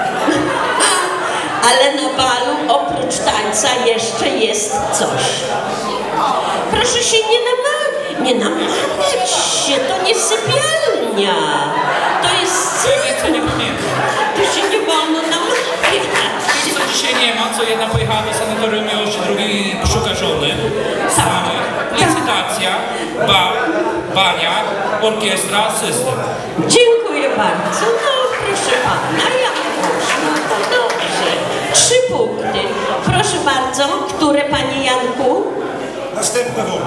Ale na balu oprócz tańca jeszcze jest coś. Proszę się nie namawiać się, to nie sypialnia. To jest... Co nie pamiętam. Tu się nie wolno namawiać. Co dzisiaj nie ma, co jedna pojechała do sanatorium Miłości, drugi szuka żony. Same. Licytacja, bania, orkiestra, system. Dziękuję bardzo. No proszę pana, jak można. To dobrze. 3 punkty. Proszę bardzo, które panie Janku? Następny wątek.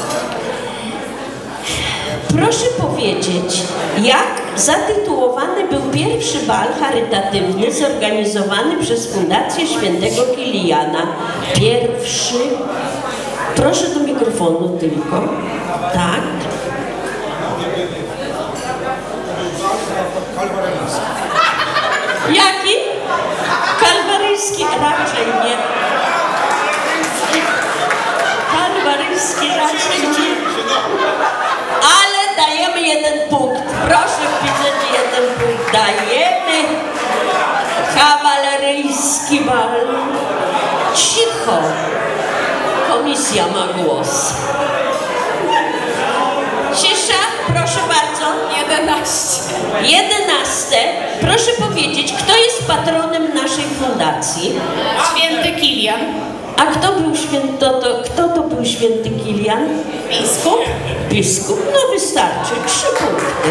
Proszę powiedzieć, jak zatytułowany był pierwszy bal charytatywny zorganizowany przez Fundację Świętego Kiliana? Pierwszy. Proszę do mikrofonu tylko. Tak. Jaki? Kalwaryjski? Raczej nie. Kalwaryjski raczej nie. Ale dajemy 1 punkt. Proszę wpisać 1 punkt. Dajemy. Kawaleryjski bal. Cicho. Komisja ma głos. Cisza, proszę bardzo. 11. Proszę powiedzieć, kto jest patronem naszej fundacji? Święty Kilian. A kto był kto to był święty Kilian? Biskup. Biskup. No wystarczy. 3 punkty.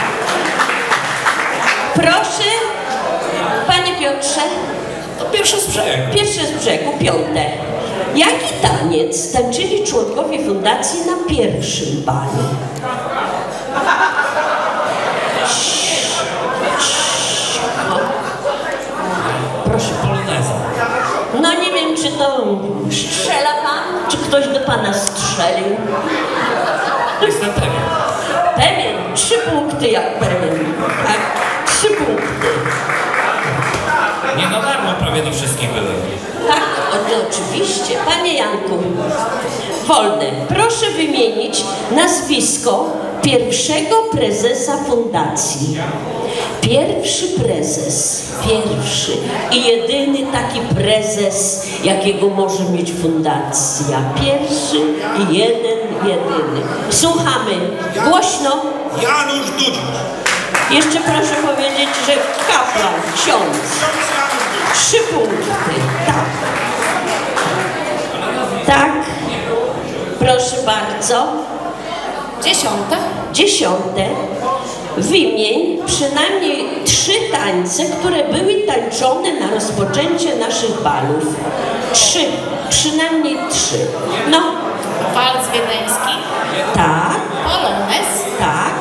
Proszę, panie Piotrze. To pierwsze z brzegu. Pierwsze z brzegu, 5. Jaki taniec tańczyli członkowie fundacji na pierwszym balu? Proszę, poloneza. No nie wiem, czy to strzela pan, czy ktoś do pana strzelił. Jestem pewien. Pewien, 3 punkty jak pewien. Tak, 3 punkty. Nie na darmo prawie na wszystkich byłem. Tak, oczywiście. Panie Janku, wolne. Proszę wymienić nazwisko pierwszego prezesa fundacji. Pierwszy prezes, pierwszy i jedyny taki prezes, jakiego może mieć fundacja. Pierwszy i jedyny. Słuchamy. Głośno. Janusz Dudzisz. Jeszcze proszę powiedzieć, że kapłan, ksiądz. 3 punkty. Tak. Tak. Proszę bardzo. 10. Wymień przynajmniej 3 tańce, które były tańczone na rozpoczęcie naszych balów. 3. Przynajmniej 3. No. Walc wiedeński. Tak. Polonez. Tak.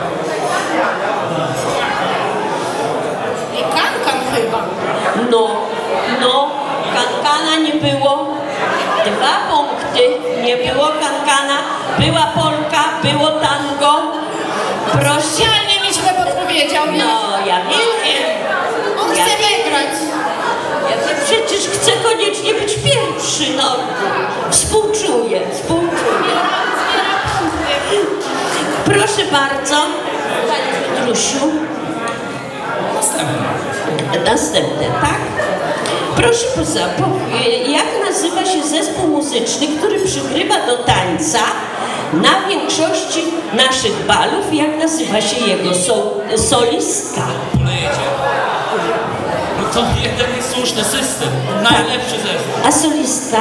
I kankan chyba. No, kankana nie było. 2 punkty, nie było kankana, była polka, było tango. Proszę. Specjalnie mi źle podpowiedział. No, ja wiem. On chce wygrać. Ja przecież chcę koniecznie być pierwszy, no. Współczuję. Proszę bardzo, Panie Petrusiu. Następne, tak? Proszę jak nazywa się zespół muzyczny, który przygrywa do tańca na większości naszych balów? Jak nazywa się jego solistka? Polejecie. No to jeden jest słuszny system. Najlepszy zespół. A solistka?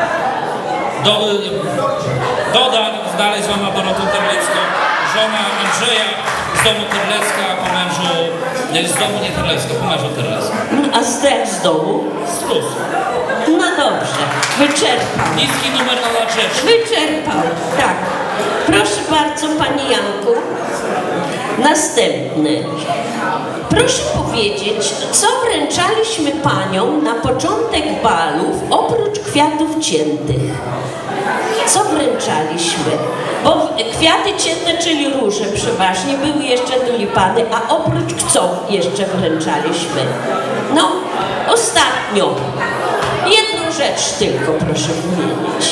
Doda dalej z mama Dorotą Terlecką. Żona Andrzeja z domu Terlecka, po mężu... Z domu nie Terlecka, po mężu Terlecka. A z domu? Strus. No dobrze, wyczerpał. Niski numer na rzecz. Wyczerpał, tak. Proszę bardzo, Panie Janku. Następny. Proszę powiedzieć, co wręczaliśmy Paniom na początek balów, oprócz kwiatów ciętych? Co wręczaliśmy? Bo kwiaty cienne, czyli róże przeważnie, były jeszcze tulipany, a oprócz co jeszcze wręczaliśmy? No, ostatnio. Jedną rzecz tylko proszę wymienić.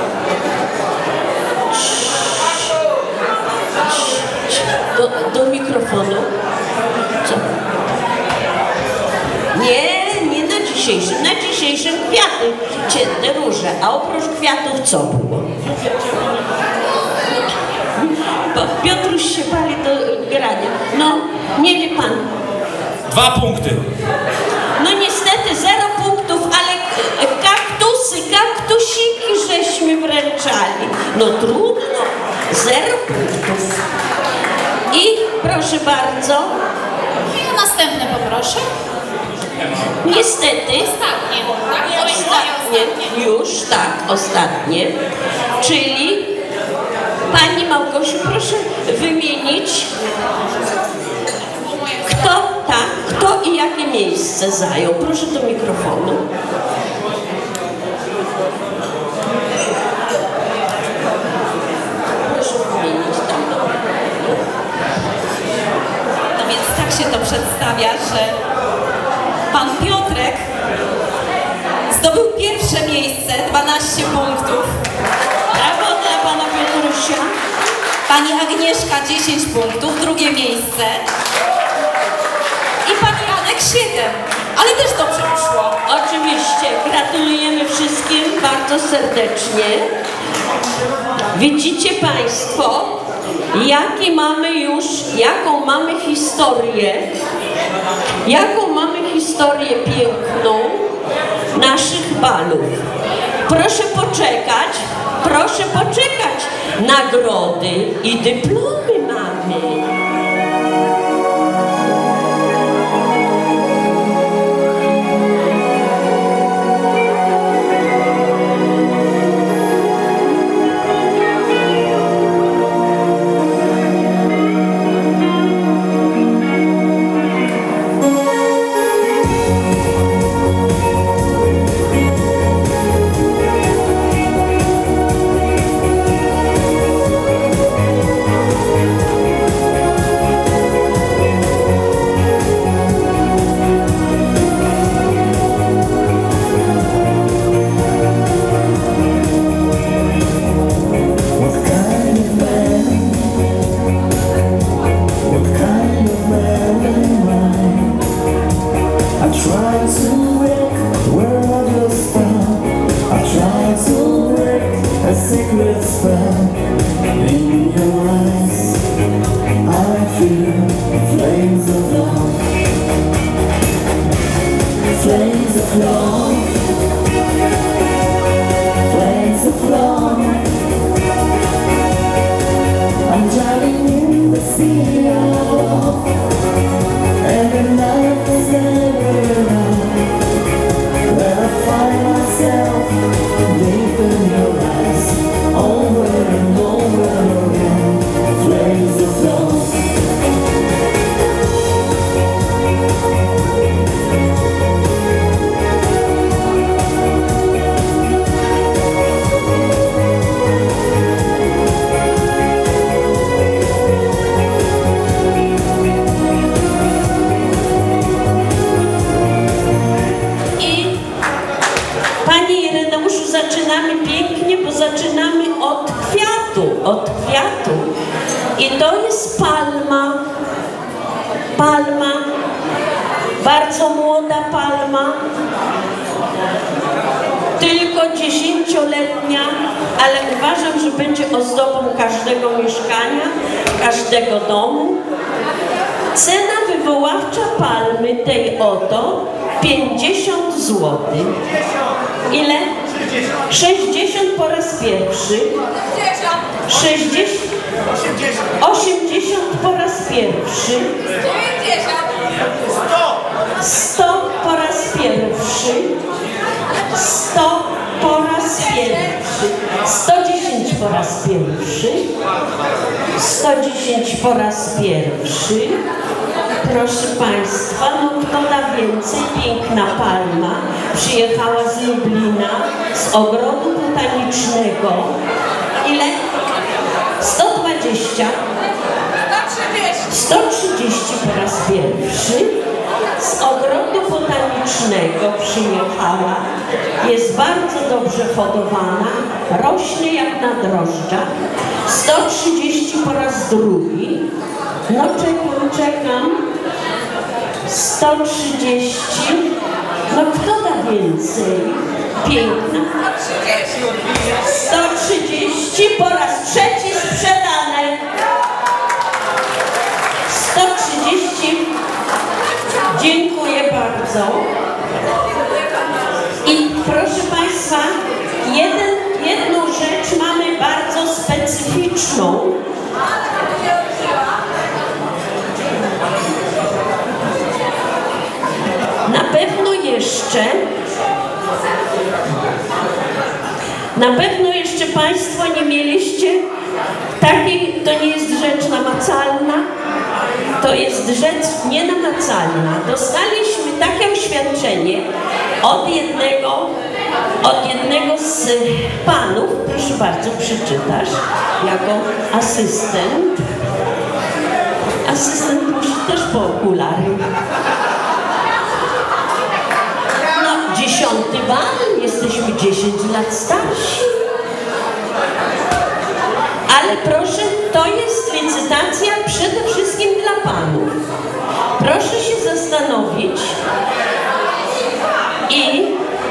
Do mikrofonu. Co? Nie na dzisiejszym. Na dzisiejszym kwiaty cienne, róże. A oprócz kwiatów co było? Bo Piotruś się pali do grania. No, nie wie pan. 2 punkty. No niestety 0 punktów, ale kaktusiki żeśmy wręczali. No trudno, 0 punktów. I proszę bardzo. Ja następne poproszę. Niestety. Ostatnie, tak? Ostatnie. Już, tak, ostatnie. Czyli pani Małgosiu, proszę wymienić, kto i jakie miejsce zajął. Proszę do mikrofonu. Proszę wymienić tam. No więc tak się to przedstawia, że pan Piotrek zdobył pierwsze miejsce, 12 punktów. Brawo dla pana Piotrusia. Pani Agnieszka 10 punktów, drugie miejsce. I pan Janek 7, ale też dobrze wyszło. Oczywiście, gratulujemy wszystkim bardzo serdecznie. Widzicie państwo, jaką mamy historię piękną naszych balów. Proszę poczekać, nagrody i dyplomy mamy. I to jest palma, bardzo młoda palma, tylko 10-letnia, ale uważam, że będzie ozdobą każdego mieszkania, każdego domu. Cena wywoławcza palmy tej oto 50 zł. Ile? 60 po raz pierwszy. 60. 80 po raz pierwszy. 100 po raz pierwszy. 100 po raz pierwszy. 110 po raz pierwszy. 110 po raz pierwszy. Proszę Państwa, no kto da więcej? Piękna palma przyjechała z Lublina, z ogrodu botanicznego. 120. 130 po raz pierwszy. Z ogrodu botanicznego przyjechała. Jest bardzo dobrze hodowana. Rośnie jak na drożdżach. 130 po raz drugi. No czekam. 130. No kto da więcej? Piękna. 130 po raz trzeci sprzedane. 130. Dziękuję bardzo. I proszę Państwa, jedną rzecz mamy bardzo specyficzną. Na pewno jeszcze Państwo nie mieliście takiej, to nie jest rzecz namacalna, to jest rzecz nienamacalna. Dostaliśmy takie oświadczenie od jednego z panów, proszę bardzo, przeczytasz, jako asystent. Asystent musi też po okulary. No, 10. bal, jesteśmy 10 lat starsi. Ale proszę, to jest licytacja przede wszystkim dla panów. Proszę się zastanowić i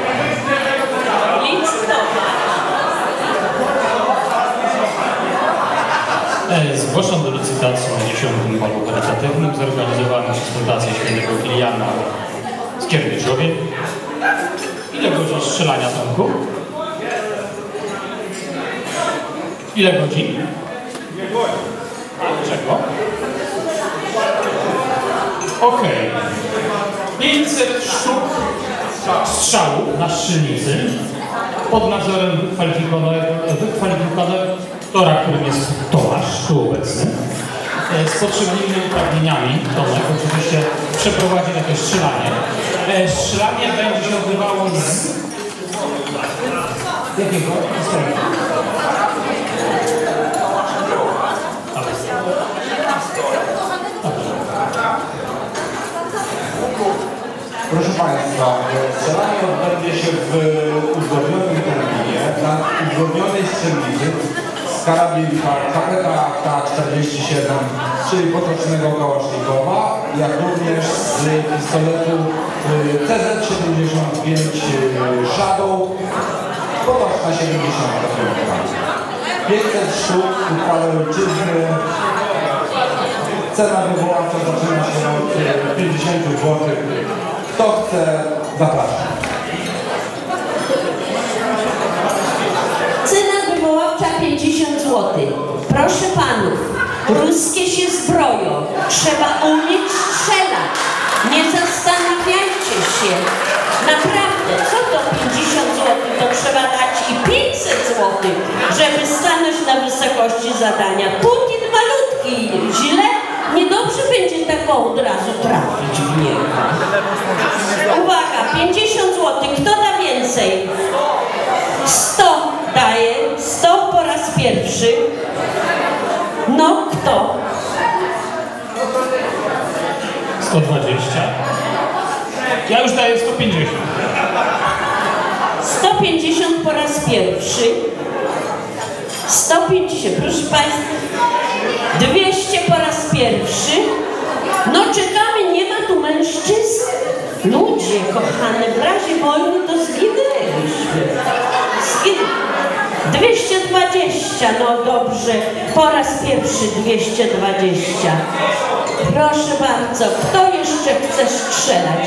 licytować. Zgłaszam do licytacji na 10. balu charytatywnym zorganizowanym przez Fundację Świętego Kiliana w Skiernieszowie. Ile godzin strzelania, Tomku? Ile godzin? Czego? Okej. 500 sztuk strzałów na strzelnicy pod nadzorem wykwalifikowatora, którym jest Tomasz, tu obecny, z potrzebnymi uprawnieniami. Tomek oczywiście przeprowadzi takie strzelanie. Strzelanie będzie się odbywało z jakiego? Proszę Państwa, strzelanie odbędzie się w uzgodnionym terminie na uzgodnionej strzelnicy z karabinka KPK-47, czyli potocznego Kałasznikowa, jak również z pistoletu CZ-75 Shadow, potoczna 75. 500 sztuk uchwały ojczyzny. Cena wywoławcza zaczyna się od 50 zł. Kto chce, zapraszam. Cena wywoławcza 50 zł. Proszę panów, ruskie się zbroją. Trzeba umieć strzelać. Nie zastanawiajcie się. Naprawdę, co to 50 zł? To trzeba dać i 500 zł, żeby stanąć na wysokości zadania. Putin malutki, źle. Niedobrze będzie taką od razu trafić w niego. Uwaga, 50 zł. Kto da więcej? 100 daje. 100 po raz pierwszy. No, kto? 120. Ja już daję 150. 150 po raz pierwszy. 150, proszę Państwa. 200 po raz pierwszy. No czekamy, nie ma tu mężczyzn. Ludzie kochane, w razie wojny to zginęliśmy. 220, no dobrze. Po raz pierwszy 220. Proszę bardzo, kto jeszcze chce strzelać?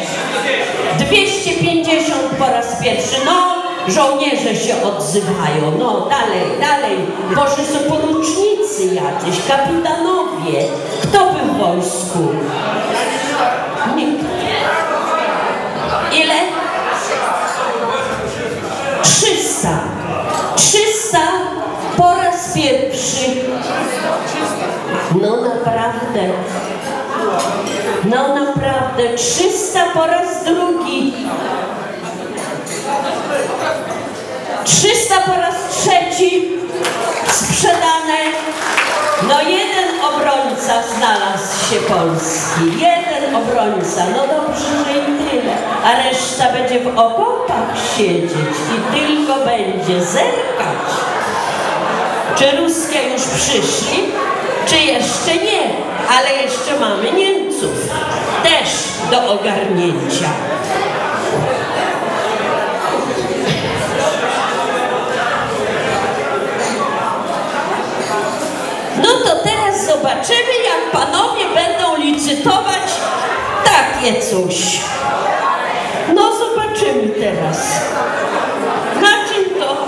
250 po raz pierwszy. No, żołnierze się odzywają. No, dalej. Może są porucznicy jacyś, kapitanowie. Kto był w wojsku? Nikt. Ile? 300. 300 po raz pierwszy. No naprawdę. 300 po raz drugi. 300 po raz trzeci. Sprzedane. No jeden obrońca znalazł się Polski. Jeden obrońca. No dobrze, że i tyle. A reszta będzie w okopach siedzieć i tylko będzie zerkać. Czy ruskie już przyszli, czy jeszcze nie? Ale jeszcze mamy Niemców. Też do ogarnięcia. No to teraz zobaczymy, jak panowie będą licytować takie coś. No zobaczymy teraz. Na czym to?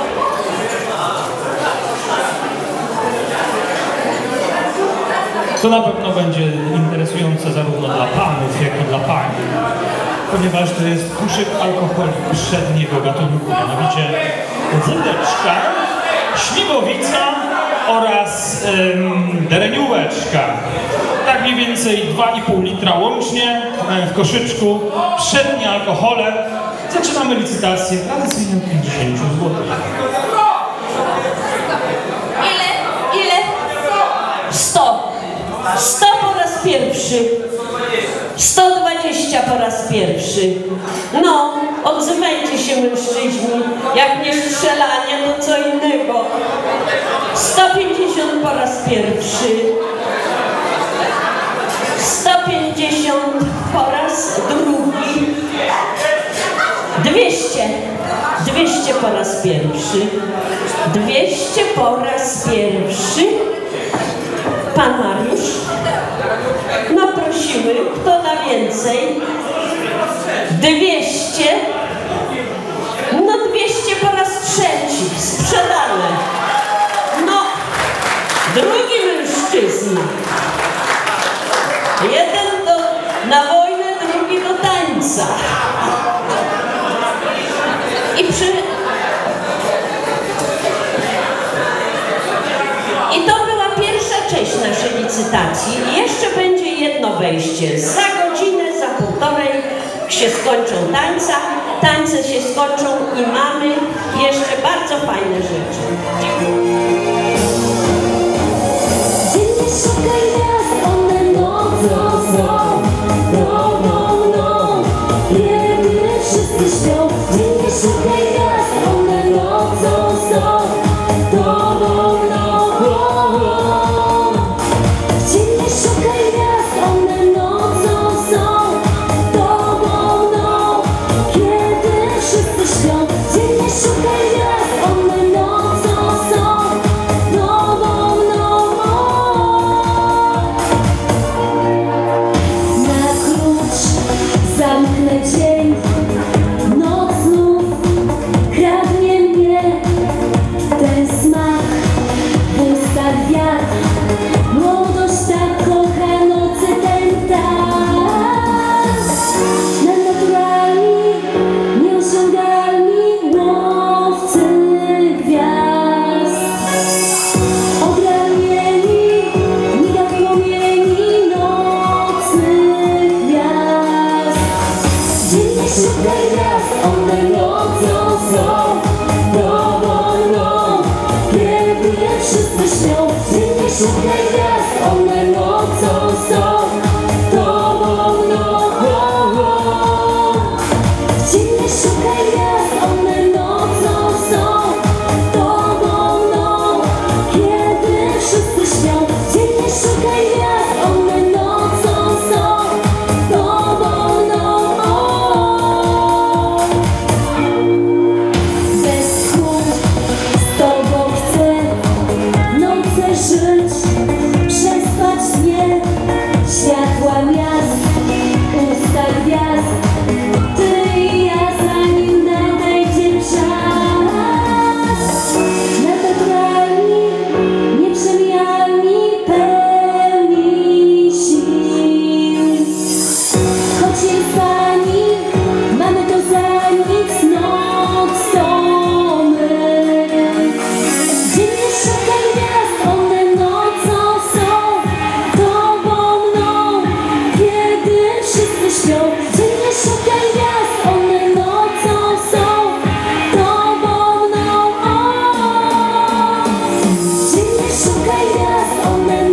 To na pewno będzie interesujące zarówno dla panów, jak i dla pań, ponieważ to jest koszyk alkoholu przedniego gatunku, mianowicie wódeczka, śliwowica oraz derenióweczka. Tak mniej więcej 2,5 litra łącznie w koszyczku, przednie alkohole. Zaczynamy licytację tradycyjnie od 50 zł. Ile? 100. 100 po raz pierwszy. 120 po raz pierwszy. No, odzywajcie się mężczyźni. Jak nie strzelanie, to co innego. 150 po raz pierwszy. 150 po raz drugi. 200. 200 po raz pierwszy. 200 po raz pierwszy. Pan Mariusz? No prosimy, kto da więcej? 200? No 200 po raz trzeci, sprzedane. No, drugi mężczyzna. Jeden na wojnę, drugi do tańca. I to była pierwsza część naszej licytacji. Jeszcze będzie jedno wejście. Za godzinę, za półtorej się skończą tańce się skończą i mamy jeszcze bardzo fajne rzeczy. Dziękuję. Szukaj gwiazd, one nocą są. No, no, no, kiedy wszyscy śpią. Nie szukaj gwiazd, one nocą są. Tobą, no, gdzie nie szukaj gwiazd, one nocą są. Tobą, no, kiedy wszyscy śpią. Gdzie nie szukaj gwiazd, one nocą są. Tobą, no, na klucz zamknę dzień. Noc znów kradnie mnie. Ten smak w ustach wiatr. Młodość tak kocha nocy ten tas. Nadnaturalni, nieosiągalni łowcy gwiazd. Ogranieni, migach płomieni nocnych gwiazd. Gdzie nie szukaj gwiazd, one nocą są. Dowolną, kiedy wszyscy śpią. Gdzie nie szukaj gwiazd, one nocą są. Dowolną, gdzie nie szukaj gwiazd, one nocą są. Dowolną, kiedy wszyscy śpią. Gdzie nie szukaj gwiazd, one nocą są. Dowolną. Bez tchu z tobą chcę noce żyć, przespać dnie, światła miast, usta gwiazd. Ty i ja, zanim nadejdzie czas. Nadnaturalni, nieprzemijalni, pełni sił. Choć jest pani, mamy to za nic, noc to my. Gdzie nie szukaj gwiazd, one nocą są. Tobą mną, kiedy wszyscy śpią. Gdzie nie szukaj gwiazd, one nocą są. Tobą mną, gdzie nie szukaj gwiazd, one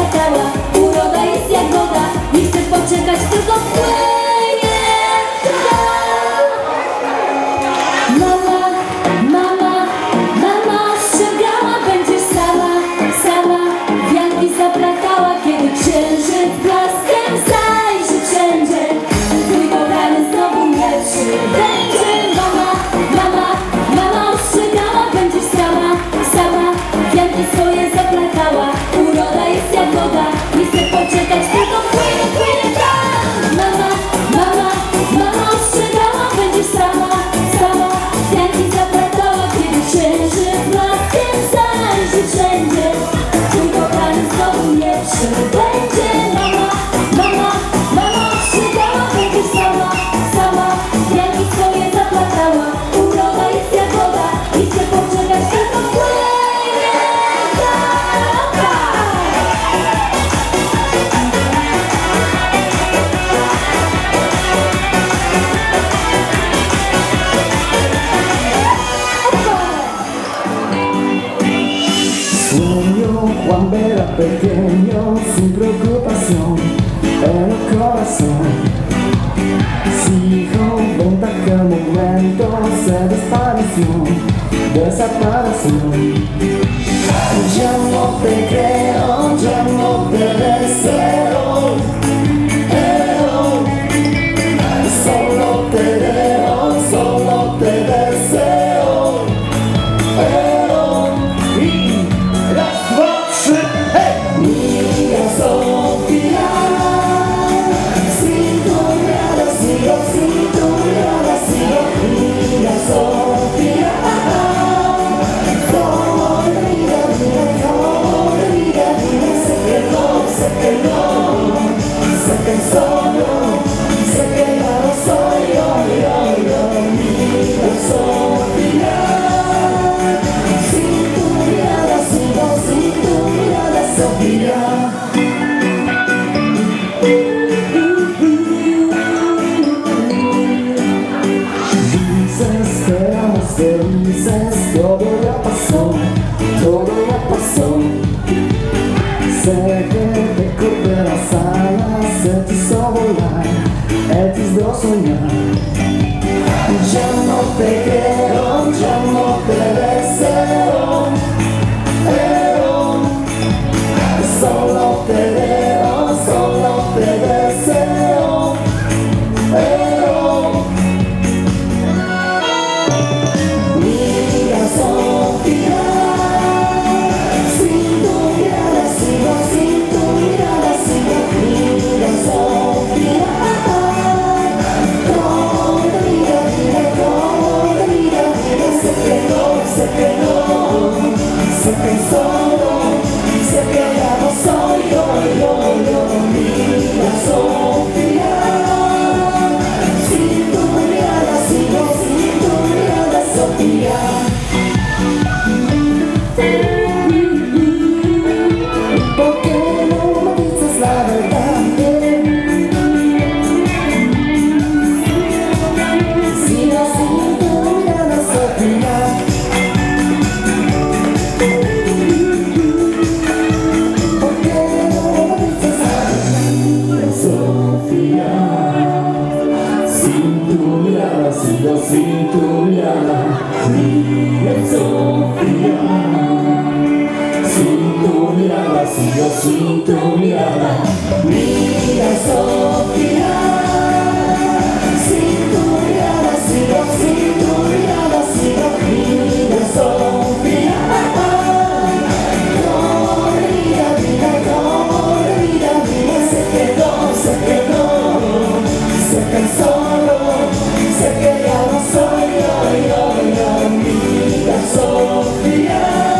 zaplakała, uroda jest jak woda, nie chcę poczekać, tylko płynie. Mama, mama, mama ostrzegała, będziesz sama, sama. Wianki zaplatała, kiedy księżyc blaskiem zajrzy wszędzie. Twój kochany znowu nie przybędzie. Mama, mama, mama ostrzegała, będziesz sama, sama. Wianki swoje zaplatała, uroda jest jak woda, nie chcę poczekać, tylko płynie, płynie tam. Mama, mama, mama ostrzegała, będziesz sama, sama. Wianki zaplatała, kiedy księżyc blaskiem zajrzy wszędzie. Twój kochany znowu nie przybędzie. Mama, mama, mama ostrzegała, będziesz sama, sama. Wianki swoje zaplatała, uroda jest jak woda, nie chcę poczekać, tylko płynie tam. Sueño cuando era pequeño, sin preocupación en el corazón. Si joven aquel momento se desapareció. Ya no te creo, ya no te deseo, pero solo te veo, solo te deseo, pero y raz, dwa, trzy, hej! Mija Sofia, si tu mirada sigo, si tu mirada sigo, mija Sofia. Como olvida, sé que no, sé que solo, sé que ya no soy yo, mija Sofia. Si tu mirada sigo, si tu mirada Sofía. Dices que éramos felices, todo ya pasó, todo ya pasó. Sé que te corté las alas, se te hizo volar, te hizo soñar. Ya no te creo, ya no te deseo, pero solo te veo, solo te deseo, pero mira Sofía, sin tu mirada sigo, sin tu mirada sigo, mira Sofía. Como te mira, sé que no, sé que solo, sé que ya no soy yo, mira Sofía. Sin tu mirada sigo, sin tu mirada Sofía. ¿Por qué no me dices la verdad? Sigo sin tu mirada Sofía. ¿Por qué no me dices la verdad? Sofía. Sin tu mirada sigo, sin tu mirada, mira Sofía. Sin tu mirada sigo, sin tu mirada, mira Sofía. Sin tu mirada sigo, sin tu mirada sigo, mira Sofía. Como vida, sé que no, sé que solo, sé que ya no soy yo, mira Sofía.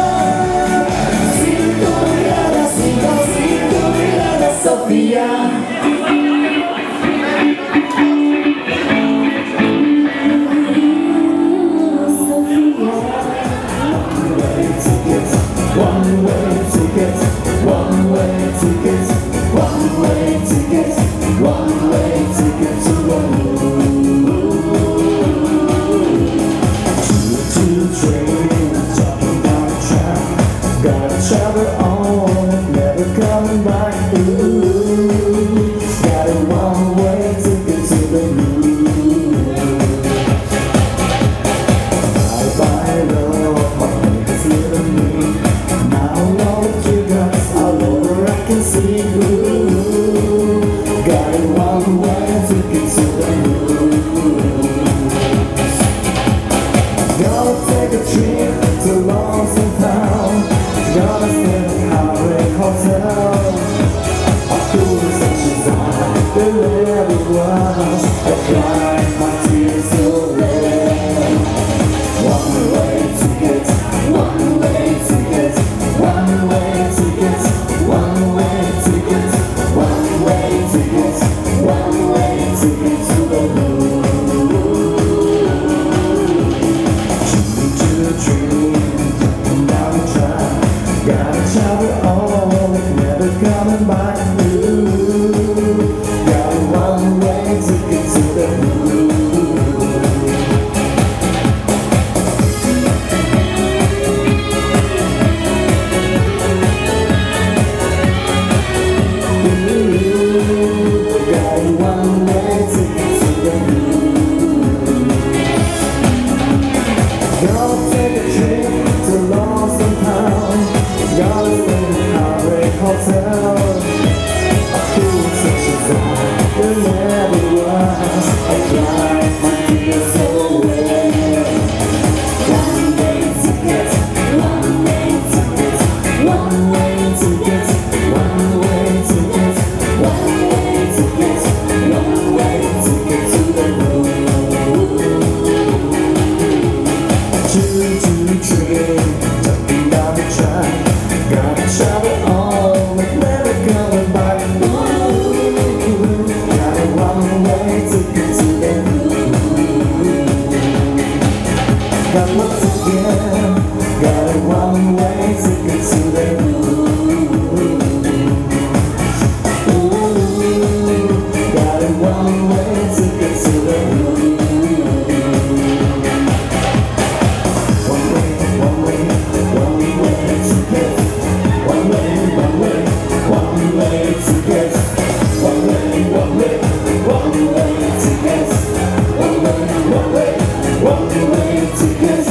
Sin tu mirada sigo, sin tu mirada Sofía. One-way tickets, one-way tickets, one-way tickets, one-way tickets to Choo-choo train, talking down the track. Gotta travel on, never got coming back. Ooh, got a one-way ticket to the moon. Bye-bye love, my niggas living me. Now all the triggers all over I can see. Ooh, got a one-way ticket to the moon. Gonna take a trip to Lonesome Town. Gonna stay at the Heartbreak Hotel. I cool as such as I believe it was. I cried my tears away. One-way tickets, one-way tickets, one-way tickets, one-way tickets, one-way tickets, one-way tickets to the moon. Gotta travel on, never coming back. Ooh, got a one-way ticket to the moon. Ooh, got a one-way ticket to the moon. Gonna take a trip to Lonesome Town. Gotta stay in the Heartbreak Hotel. I feel such as I never was. I cried my tears away. One-way tickets, one-way tickets, one-way tickets, one-way tickets, one-way tickets, one-way tickets to the moon. Choo-choo train, jumping down the track. Gotta travel on, but never coming back. Ooh, got a one-way ticket to the moon. Got lots again, got a one-way ticket to the moon. Ooh, got a one-way ticket to the moon. One-way, one-way, one-way ticket. One-way tickets, one-way, one-way, one-way tickets, one-way, one-way, one-way tickets.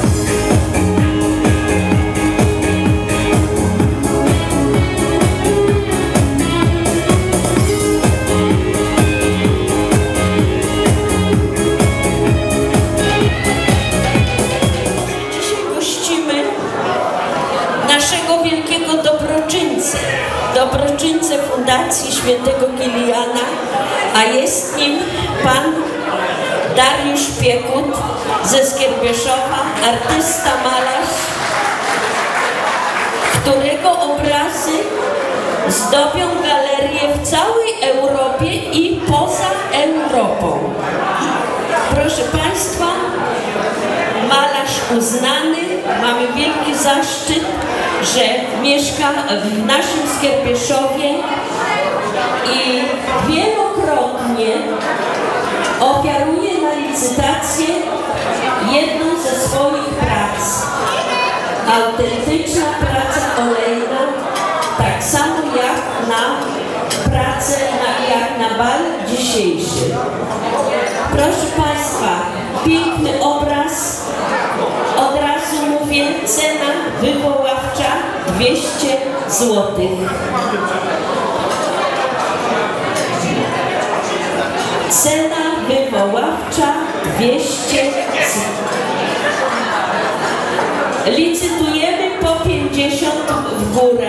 Dzisiaj gościmy naszego wielkiego dobroczyńcę Fundacji Świętego Kiliana, a jest nim pan Dariusz Piekut ze Skierbieszowa, artysta, malarz, którego obrazy zdobią galerie w całej Europie i poza Europą. Proszę Państwa, malarz uznany, mamy wielki zaszczyt, że mieszka w naszym Skierbieszowie i wielokrotnie ofiaruje na licytację jedną ze swoich prac. Autentyczna praca olejna, tak samo jak na pracę, jak na bal dzisiejszy. Proszę Państwa, piękny obraz, od razu mówię, cena wywoławcza 200 zł. Cena wywoławcza 200 zł. Licytujemy po 50 w górę.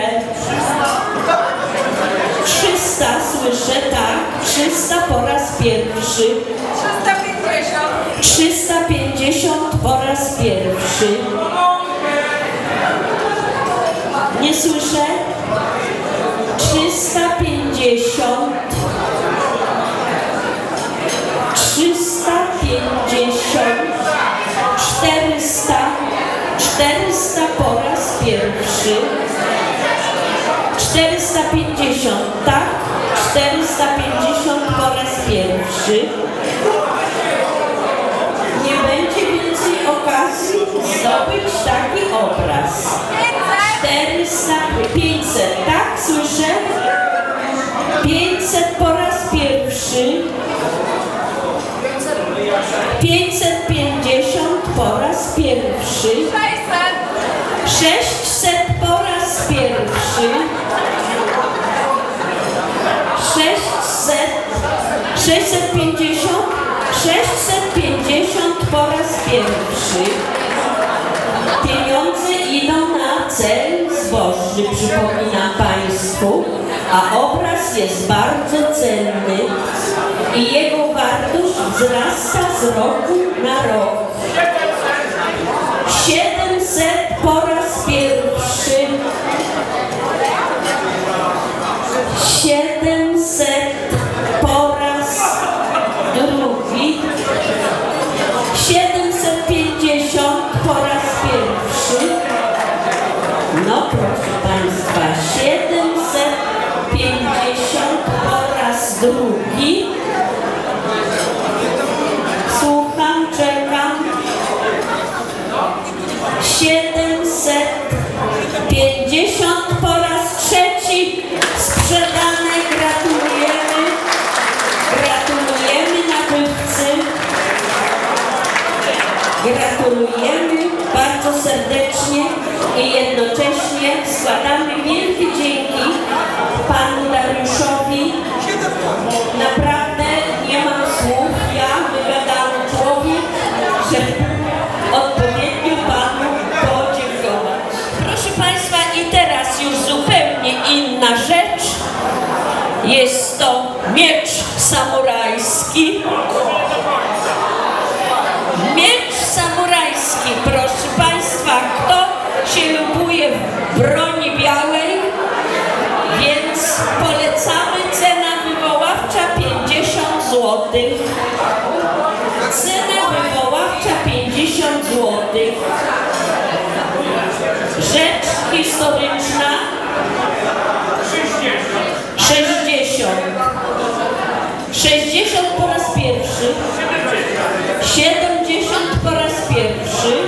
300, słyszę, tak, 300 po raz pierwszy. 350 po raz pierwszy. Nie słyszę. 350. 350. 400. 400 po raz pierwszy. 450, tak? 450 po raz pierwszy. Nie będzie więcej okazji zdobyć taki obraz. 400, 500, tak? Słyszę? 550 po raz pierwszy. 600 po raz pierwszy. 650 po raz pierwszy. Pieniądze idą na cel zbożny, przypominam Państwu, a obraz jest bardzo cenny i jego wartość wzrasta z roku na rok. 700 po raz pierwszy. 700 po raz drugi. 750 po raz pierwszy. No proszę Państwa, 750 po raz drugi. Słucham, czekam. 750 po raz trzeci. Sprzedane, gratulujemy. Gratulujemy nabywcy. Gratulujemy bardzo serdecznie i jednocześnie składamy wielkie dzięki panu Dariuszowi. Naprawdę nie mam słów, ja wygadałam człowiek, żeby odpowiednio panu podziękować. Proszę Państwa, i teraz już zupełnie inna rzecz. Jest to miecz samurajski. Miecz samurajski, proszę Państwa, kto się lubuje w broni białej, więc polecamy, cena wywoławcza 50 zł. Cena wywoławcza 50 zł. Rzecz historyczna 60. 60 po raz pierwszy. 70 po raz pierwszy.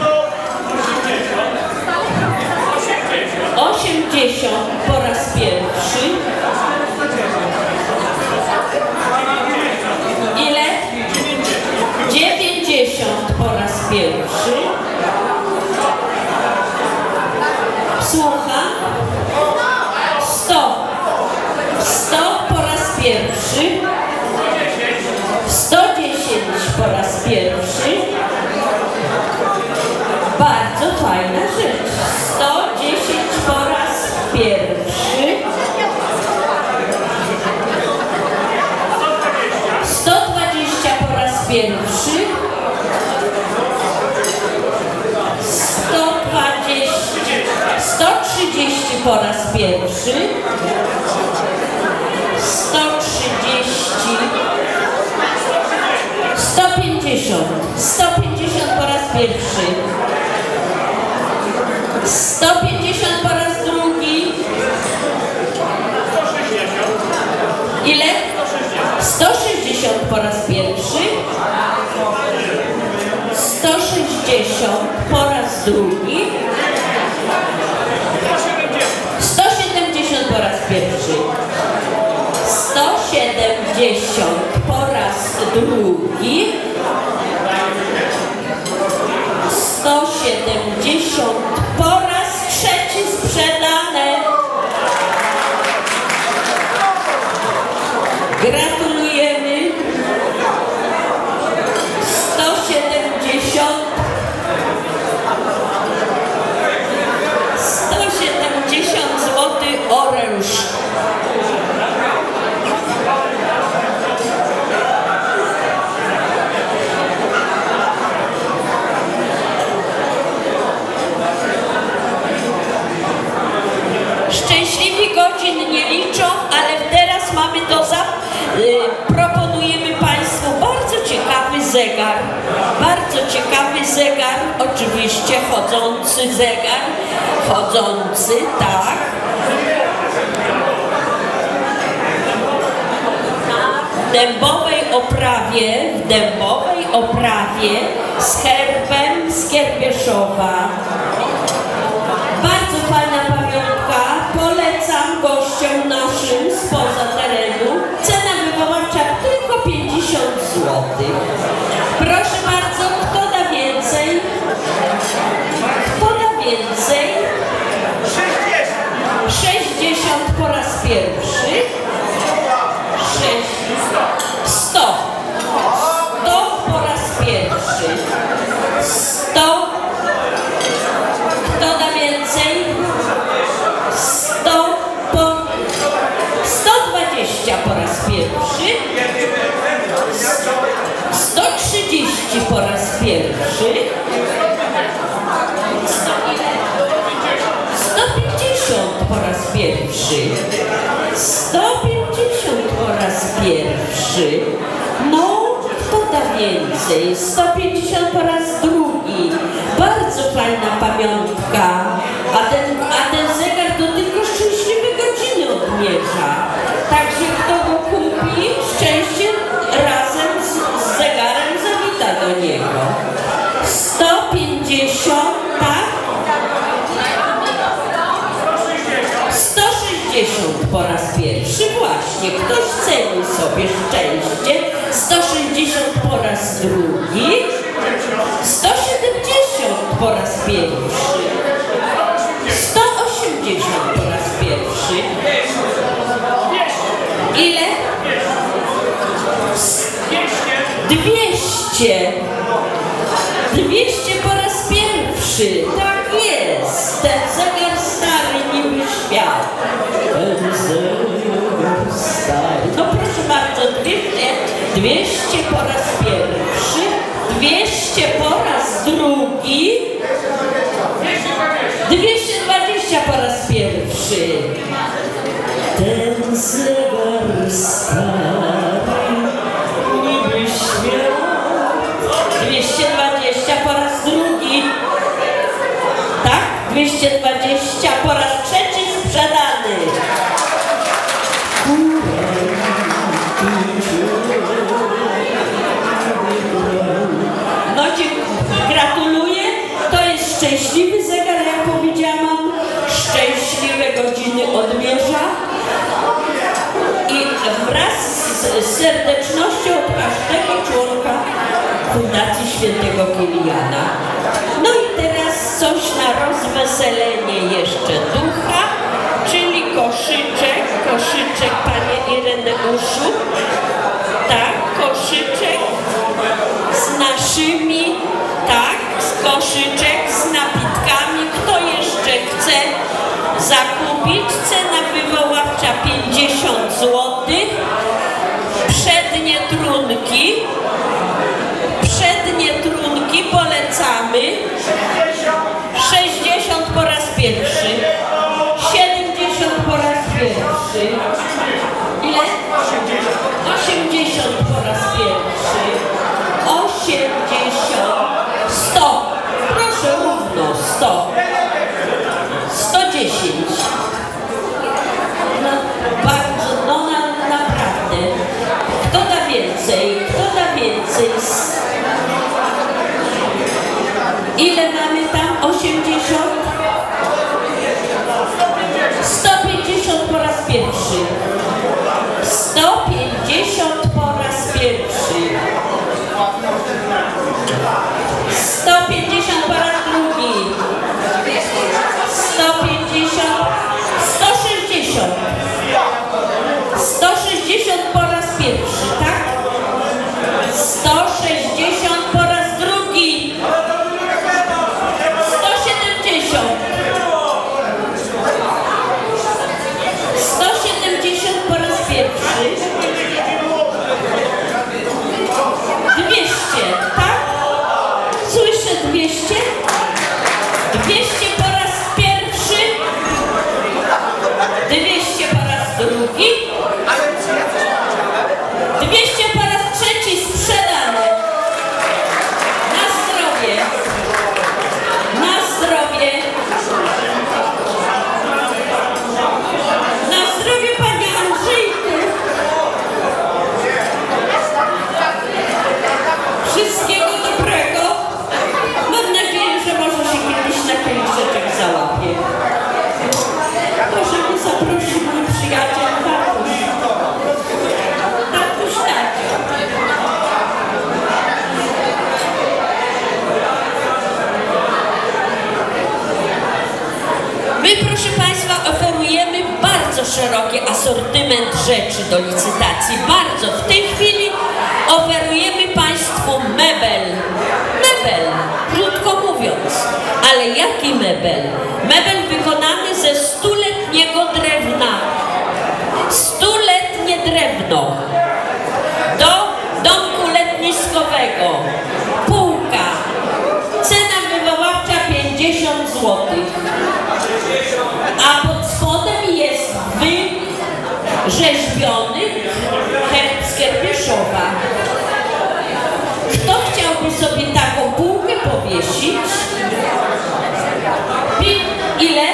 80 po raz pierwszy. Ile? 90 po raz pierwszy. Słucham? 100. 100 po raz pierwszy. 110 po raz pierwszy. Bardzo fajna rzecz. 110 po raz pierwszy. 120 po raz pierwszy. 130 po raz pierwszy. 130. 150. 150 po raz pierwszy. 150 po raz drugi. Ile? 160 po raz pierwszy. 160 po raz drugi. 170 po raz pierwszy. 170 po raz drugi. 170 po raz trzeci sprzedane. Gratulujemy. 170. 170 zł oręż. Szczęśliwi godzin nie liczą, ale teraz mamy to proponujemy Państwu bardzo ciekawy zegar. Bardzo ciekawy zegar, oczywiście chodzący zegar. Chodzący, tak. W dębowej oprawie z herbem z Kierbieszowa. Bardzo fajna pamiątka, polecam gościom naszym spoza terenu. Cena wywoławcza tylko 50 zł. Proszę pierwszy. 100. 100 po raz pierwszy. 100. Kto da więcej? 100 po... 120 po raz pierwszy. 130 po raz pierwszy. 150 po raz pierwszy. 150 po raz pierwszy. No, kto da więcej? 150 po raz drugi. Bardzo fajna pamiątka. A ten zegar to tylko szczęśliwe godziny odmierza. Także kto go kupi, szczęście razem z zegarem zawita do niego. 150, tak? 160 po raz pierwszy, właśnie. Ktoś ceni sobie szczęście. 160 po raz drugi. 170 po raz pierwszy. 180 po raz pierwszy. Ile? 200. 200 po raz pierwszy. Tak jest. Ten zegar stary niby świat. Ten zegar stary. No proszę bardzo, 200 po raz pierwszy. 200 po raz drugi. 220 po raz pierwszy. Ten zegar stary niby świat. 220 po raz drugi. Tak? 220 po raz trzeci sprzedany. No gratuluję. To jest szczęśliwy zegar, jak powiedziałam. Szczęśliwe godziny odmierza. I wraz z serdecznością od każdego członka Fundacji Świętego Kiliana. No i teraz coś na rozweselenie jeszcze ducha, czyli koszyczek, panie Ireneuszu. Tak, koszyczek z naszymi, tak, koszyczek z napitkami. Kto jeszcze chce zakupić? Cena wywoławcza 50 zł. Przednie trunki polecamy. 60 po raz pierwszy. 70 po raz pierwszy. Ile? 80 po raz pierwszy. 80. 100. Proszę równo. 100. 110. No bardzo, no naprawdę. Kto da więcej? Kto da więcej? Ile mamy tam? 80? 150 po raz pierwszy. 150 po raz asortyment rzeczy do licytacji. Bardzo. W tej chwili oferujemy Państwu mebel. Mebel, krótko mówiąc. Ale jaki mebel? Mebel wykonany ze 100-letniego drewna. 100-letnie drewno. Do domku letniskowego. Półka. Cena wywoławcza 50 zł. A pod spodem jest wyrzeźbiony herb z Kierpieszowa. Kto chciałby sobie taką półkę powiesić? Ile?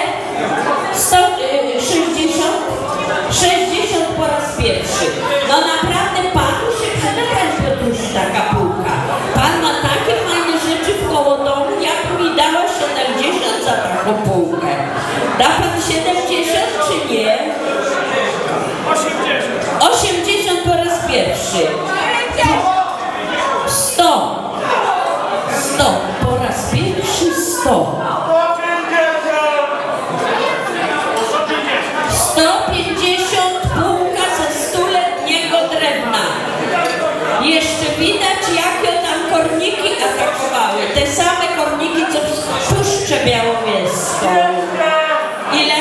160? 60 po raz pierwszy. No naprawdę panu się przyda, panie Piotrusiu, taka półka. Pan ma takie fajne rzeczy w koło domu, jak mi dała 70 za taką półkę. Da pan 70 czy nie? 80 po raz pierwszy. 100. 100 po raz pierwszy 100. 150 półka ze 100-letniego drewna. Jeszcze widać, jakie tam korniki atakowały. Te same korniki, co w Puszczy Białowieskiej. Ile?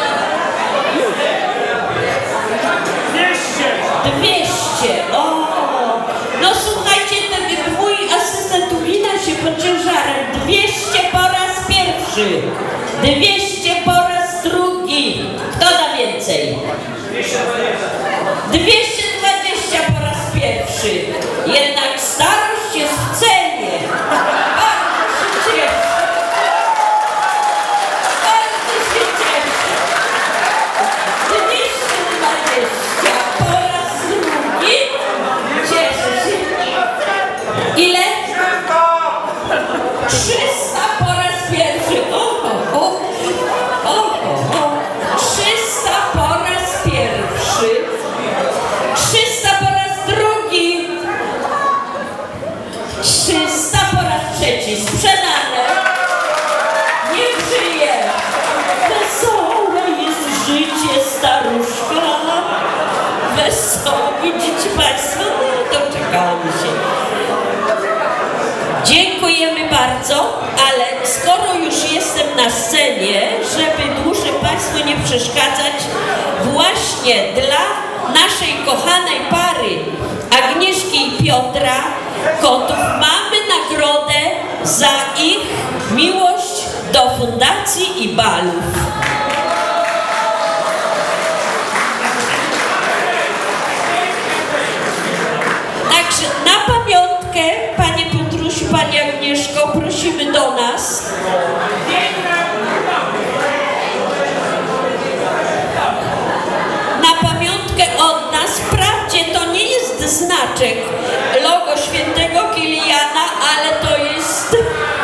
200. O! No słuchajcie, ten mój asystent ugina się pod ciężarem. 200 po raz pierwszy. 200 po raz drugi. Kto da więcej? 220 po raz pierwszy. Jednak starość jest w cenie. Bardzo się cieszę. Bardzo się cieszę. 220 po raz drugi. Cieszę się. Ile? 300 po raz pierwszy. 300 po raz pierwszy. 300 po raz drugi. 300 po raz trzeci. Sprzedane. Nie żyje. Wesołe jest życie, staruszka. Wesołe. Widzicie Państwo? No, doczekamy się. Dziękujemy bardzo, ale skoro już jestem na scenie, żeby dłużej Państwu nie przeszkadzać, właśnie dla naszej kochanej pary Agnieszki i Piotra Kotów mamy nagrodę za ich miłość do fundacji i balów. Także na pamiątkę, Panie Piotrusiu, Pani Agnieszko, prosimy do nas. Na pamiątkę od nas, wprawdzie to nie jest znaczek logo świętego Kiliana, ale to jest...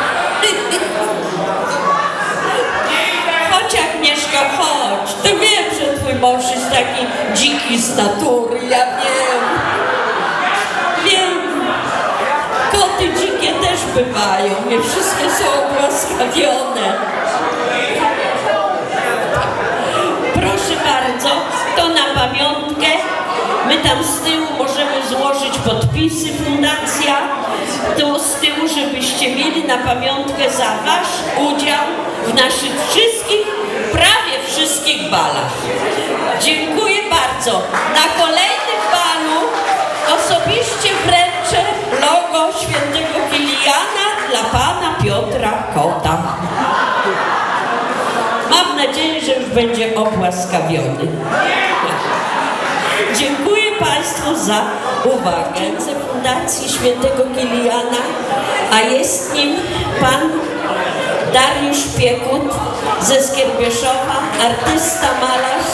Chodź Agnieszka, chodź. Ty wiem, że twój mąż jest taki dziki z natury, ja wiem. Wiem. Koty dzikie też bywają, nie wszystkie są obłaskawione. Proszę bardzo, to na pamiątkę. My tam z tyłu możemy złożyć podpisy, fundacja. Tu z tyłu, żebyście mieli na pamiątkę za wasz udział w naszych wszystkich, prawie wszystkich balach. Dziękuję bardzo. Na kolejnym balu osobiście wręczę logo świętego Kiliana dla Pana Piotra Kota. Mam nadzieję, że już będzie obłaskawiony. Dziękuję Państwu za uwagę. Ze Fundacji Świętego Kiliana, a jest nim Pan Dariusz Piekut ze Skierbieszowa, artysta, malarz,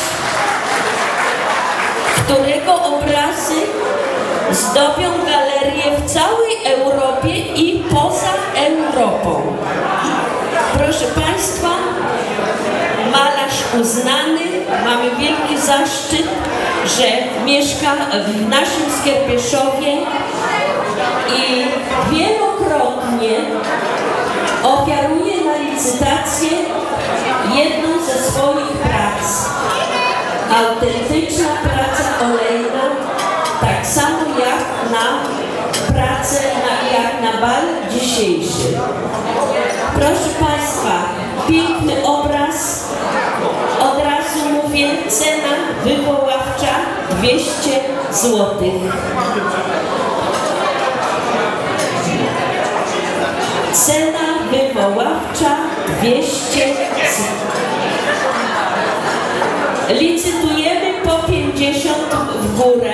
którego obrazy zdobią galerie w całej Europie i poza Europą. Proszę Państwa, malarz uznany, mamy wielki zaszczyt, że mieszka w naszym Skierbieszowie i wielokrotnie ofiaruje na licytację jedną ze swoich prac. Autentyczna praca olejna, tak samo jak na pracę, jak na bal dzisiejszy. Proszę Państwa, piękny obraz, od razu mówię, cena wywoławcza 200 zł. Cena wywoławcza 200 zł. Licytujemy po 50 w górę.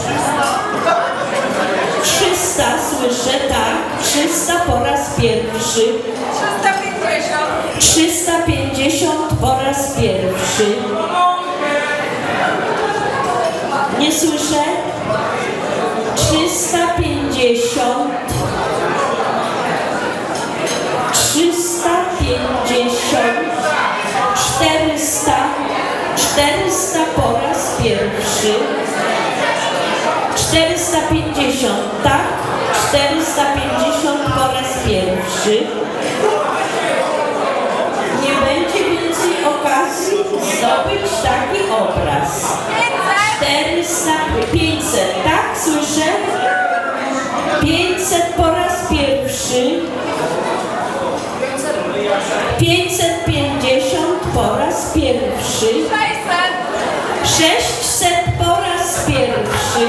300, słyszę, tak, 300 po raz pierwszy. 350 po raz pierwszy. Nie słyszę. 350. 350. 400. 400 po raz pierwszy. 450, tak? 450 po raz pierwszy. Nie będzie więcej okazji zdobyć taki obraz. 400, 500, tak? Słyszę? 500 po raz pierwszy. 550 po raz pierwszy. 600 po raz pierwszy.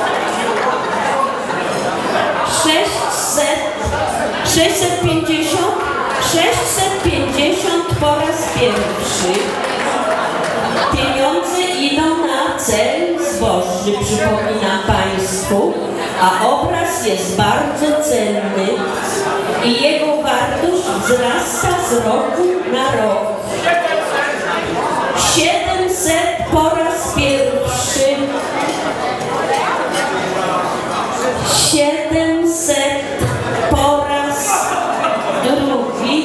650 po raz pierwszy. Pieniądze idą na cel zbożny, przypominam Państwu, a obraz jest bardzo cenny i jego wartość wzrasta z roku na rok. 700 po raz pierwszy. 700 po raz drugi.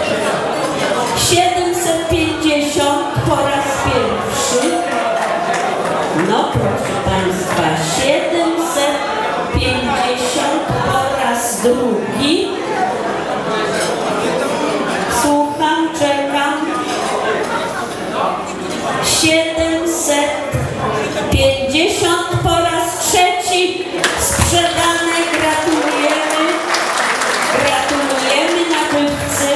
750 po raz pierwszy. No proszę Państwa, 750 po raz drugi. Słucham, czekam. 750 po raz trzeci. Sprzedane, gratulujemy. Gratulujemy nabywcy.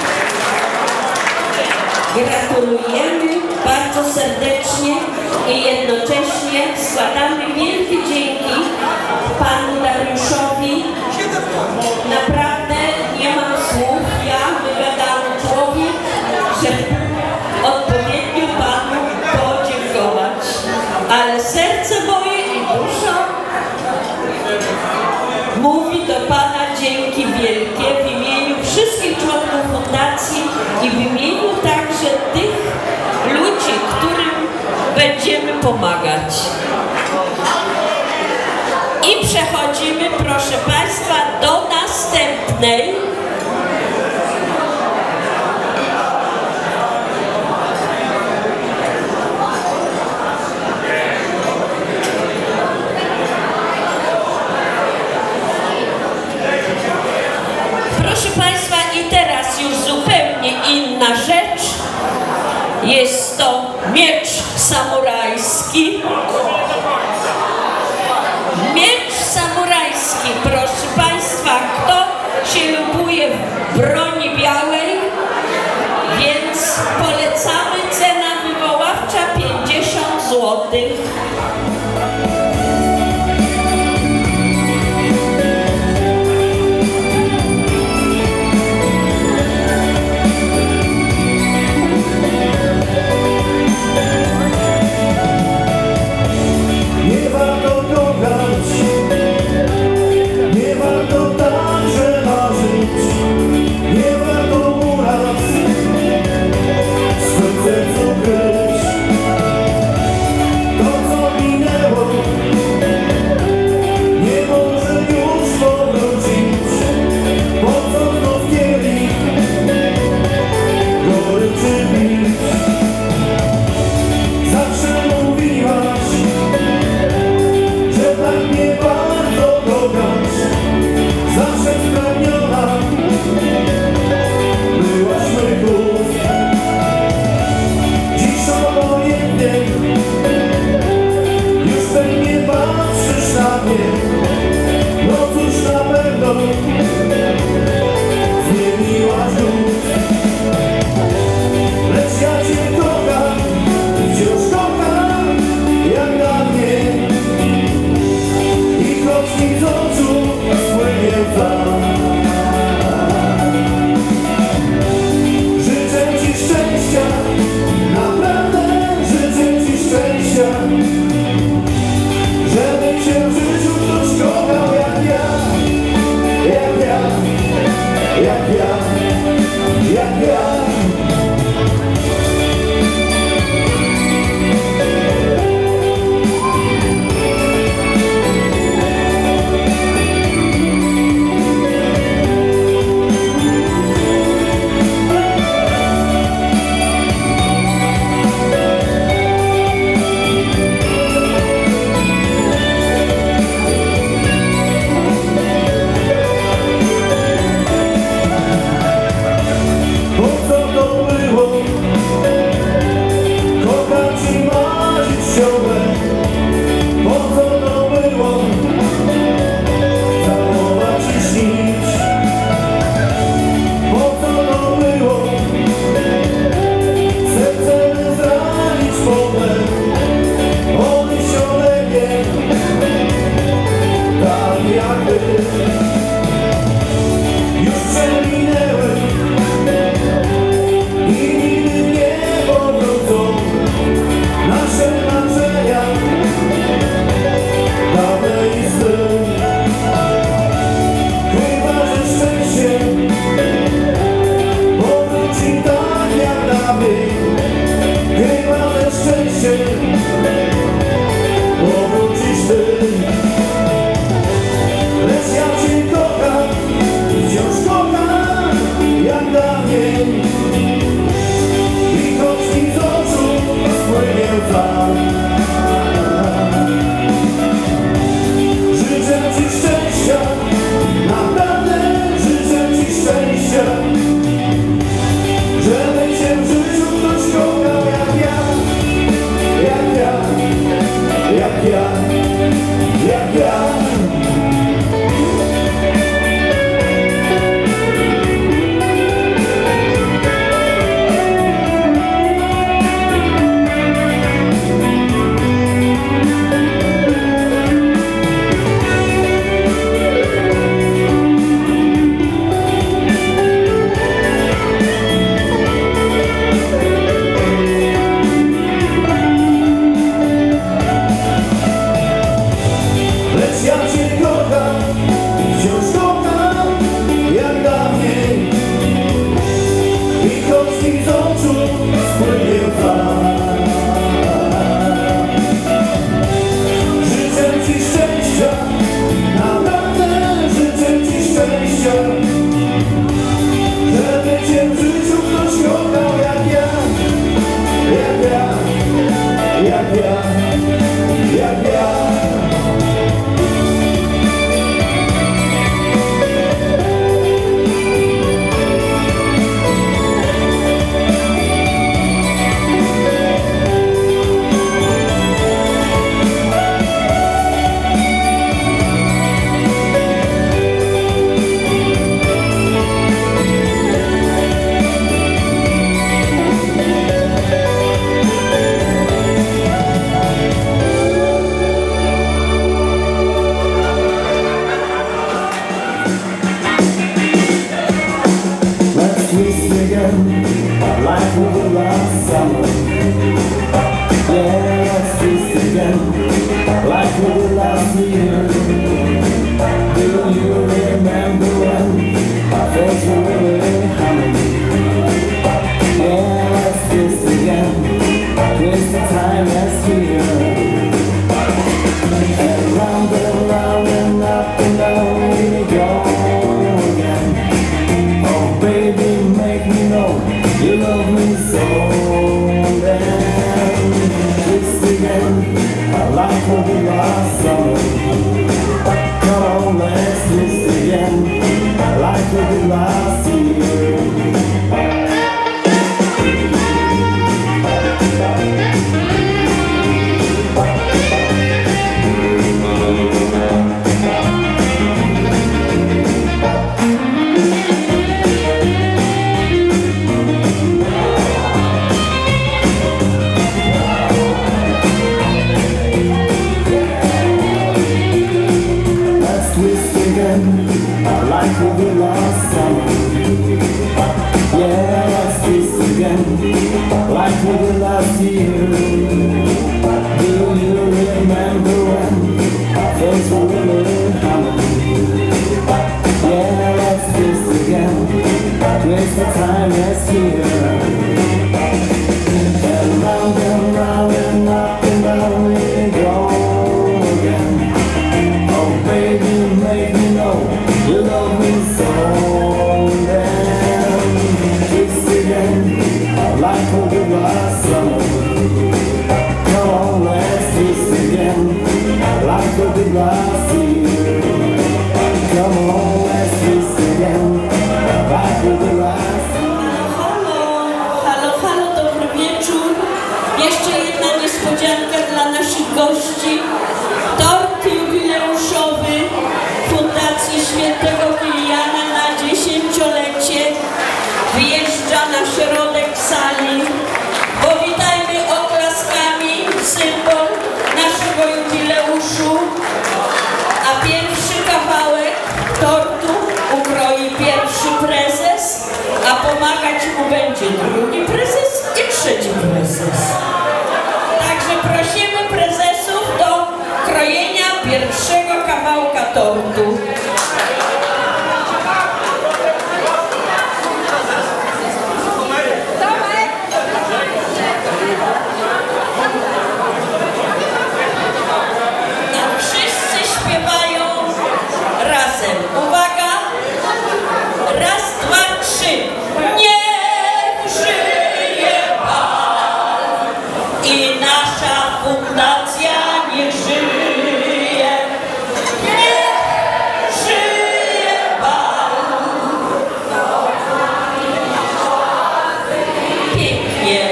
Gratulujemy bardzo serdecznie i jednocześnie składamy wielkie dzięki Panu Dariuszowi. Naprawdę nie mam słów, ja wygadałam człowiek, żeby odpowiednio Panu podziękować. Ale serce moje i dusza mówi do Pana dzięki wielkie w imieniu wszystkich członków fundacji i w imieniu także tych ludzi, którym będziemy pomagać. I przechodzimy, proszę Państwa, do następnej. Proszę Państwa, i teraz już zupełnie inna rzecz. Jest to miecz samurajski. Miecz samurajski, proszę Państwa, kto się lubuje like we did last year. Do you remember when our thoughts were really humming? Yeah, let's kiss again, twist the time that's here. And round and up and down we go again. Oh baby, make me know you love me so. Then twist again, like we did last summer. Come on, let's twist again, like we did last year. Like we did last summer. Yeah, let's twist again, like we did last year. Do you remember when our thoughts were really humming? Yeah, let's twist again, twist the time that's here. And round and up and down we go again. Oh baby, make me know you love me so. Then twist again, like we did last summer. Come on, let's twist again, like we did last year. Come on, let's twist again, like we did last year. Halo, halo, dobry wieczór. Jeszcze jedna niespodzianka dla naszych gości. Tort jubileuszowy Fundacji Świętego Kiliana na 10-lecie wjeżdża na środek sali. Powitajmy oklaskami symbol naszego jubileuszu, a pierwszy kawałek tortu ukroi pierwszy prezes, a pomagać mu będzie drugi prezes i trzeci prezes. Także prosimy prezesów do krojenia pierwszego kawałka tortu. A wszyscy śpiewają razem. Uwaga! Raz, dwa, trzy. Niech żyje Pan i nasza fundacja niech żyje. Niech żyje Pan. Pięknie.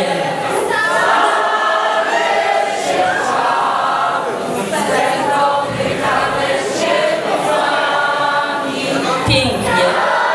Pięknie.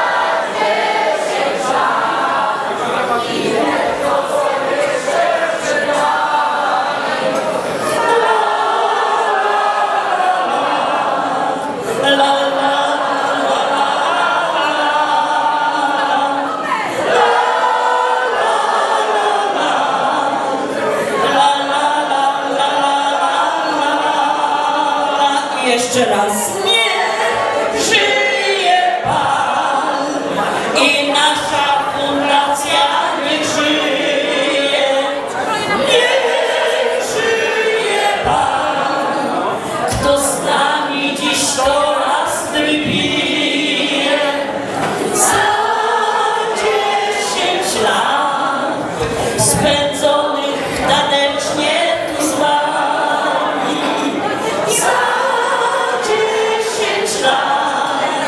Jeszcze raz. Niech żyje Pan i nasza fundacja niech żyje. Niech żyje Pan. Kto z nami dziś toast wypije, za 10 lat spędzonych tanecznie tu z wami. Za 10 lat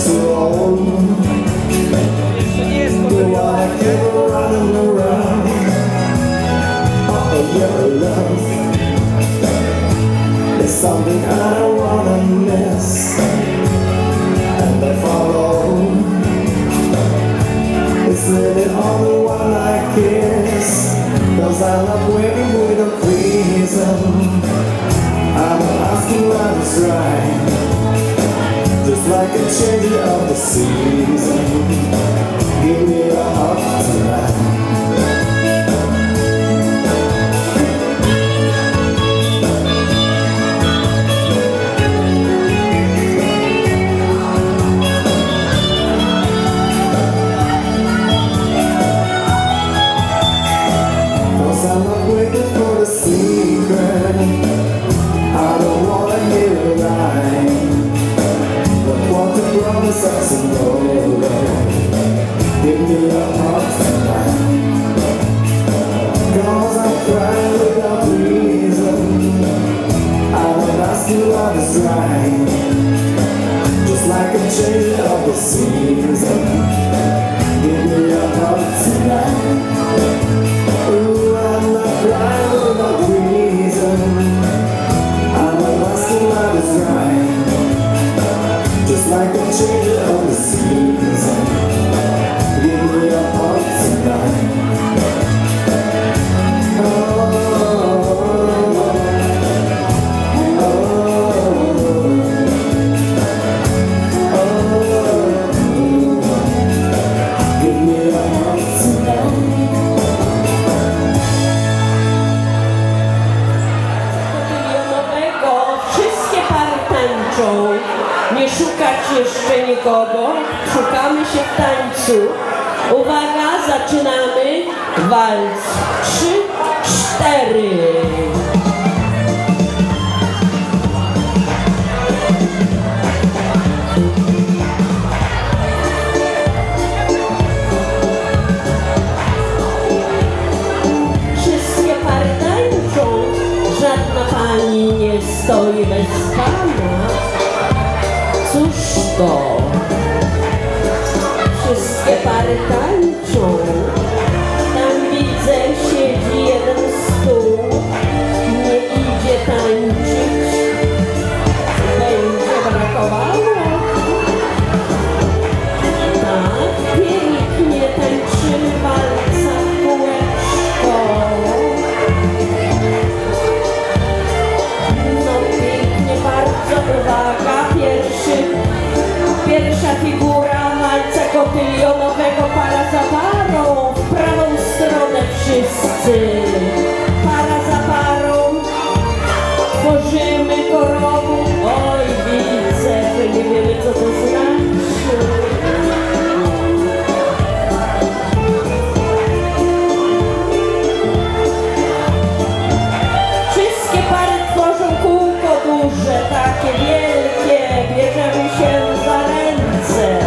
too old. You wanna keep running around. Oh, your love is something I don't wanna miss. And I follow. It's really only one I kiss. 'Cause I love waiting with a reason. I'm asking what is right. Just like a change of the season. Give me your heart tonight. I'm not waiting for the secret. I don't wanna hear a lie. Don't want to promise us a no. Give me your heart tonight. 'Cause I'm crying without reason. I don't ask you what is right. Just like a change of the season. Give me your heart tonight. Ooh, I'm not crying without reason. I'm asking what is right. Just like a change of the season. Give me your heart tonight. Nie szukać jeszcze nikogo, szukamy się w tańcu. Uwaga, zaczynamy. Walc. 3, 4. Wszystkie pary tańczą, żadna pani nie stoi bez pana. Cóż to? Wszystkie pary tańczą. Tam widzę, siedzi jeden stół. Nie idzie tańczyć. Będzie brakowało. Tak, pięknie tańczymy walca w kółeczko. No pięknie, bardzo, uwaga. Pierwsza figura walca kotylionowego para za parą. W prawą stronę wszyscy. Para za parą. Tworzymy korową. Oj, widzę, że nie wiemy, co to znaczy. Wszystkie pary tworzą kółko duże, takie wielkie. Bierzemy się za ręce.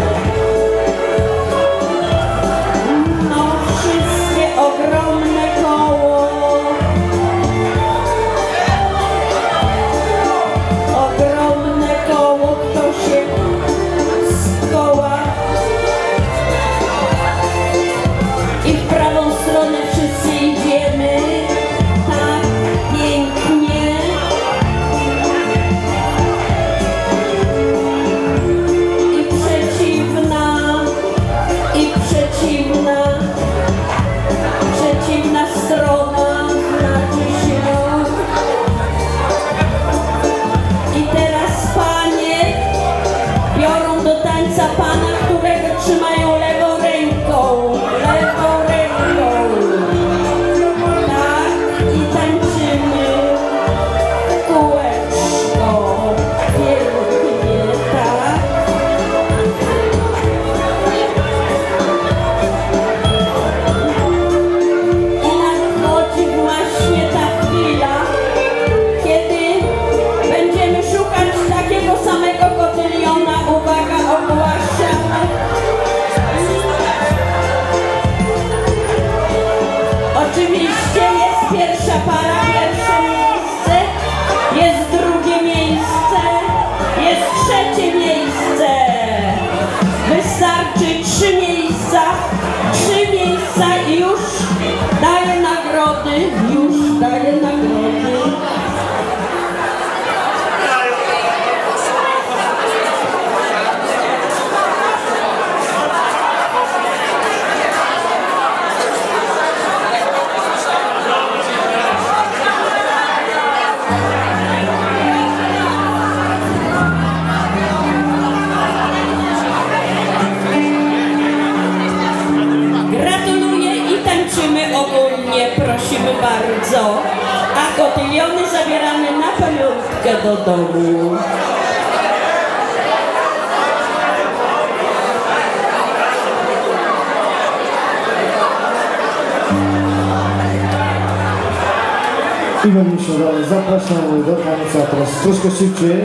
No, wszystkie ogromne koło. Ogromne koło, kto się z koła. I w prawą stronę wszyscy idziemy. Tak, pięknie. Przeciwna strona znaczy się. I teraz panie biorą do tańca pana, którego trzymają lewą ręką. Lewą ręką. Tak, i tańczymy kółeczko. Pięknie, tak. Właśnie ta chwila, kiedy będziemy szukać takiego samego kotyliona. Uwaga, ogłaszam wystarczy 3 miejsca i już daję nagrody, Gratuluję i tańczymy ogólnie, prosimy bardzo. A kotyliony zabieramy na pamiątkę do domu. I będziemy się dalej. Zapraszam do końca. Teraz troszkę szybciej.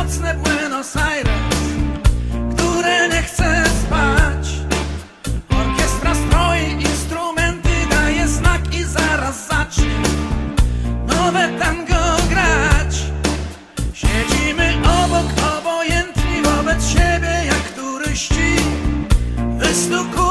nocne Buenos Aires, które nie chce spać. Orkiestra stroi instrumenty, daje znak i zaraz zacznie nowe tango grać. Siedzimy obok, obojętni wobec siebie jak turyści. Wystukujemy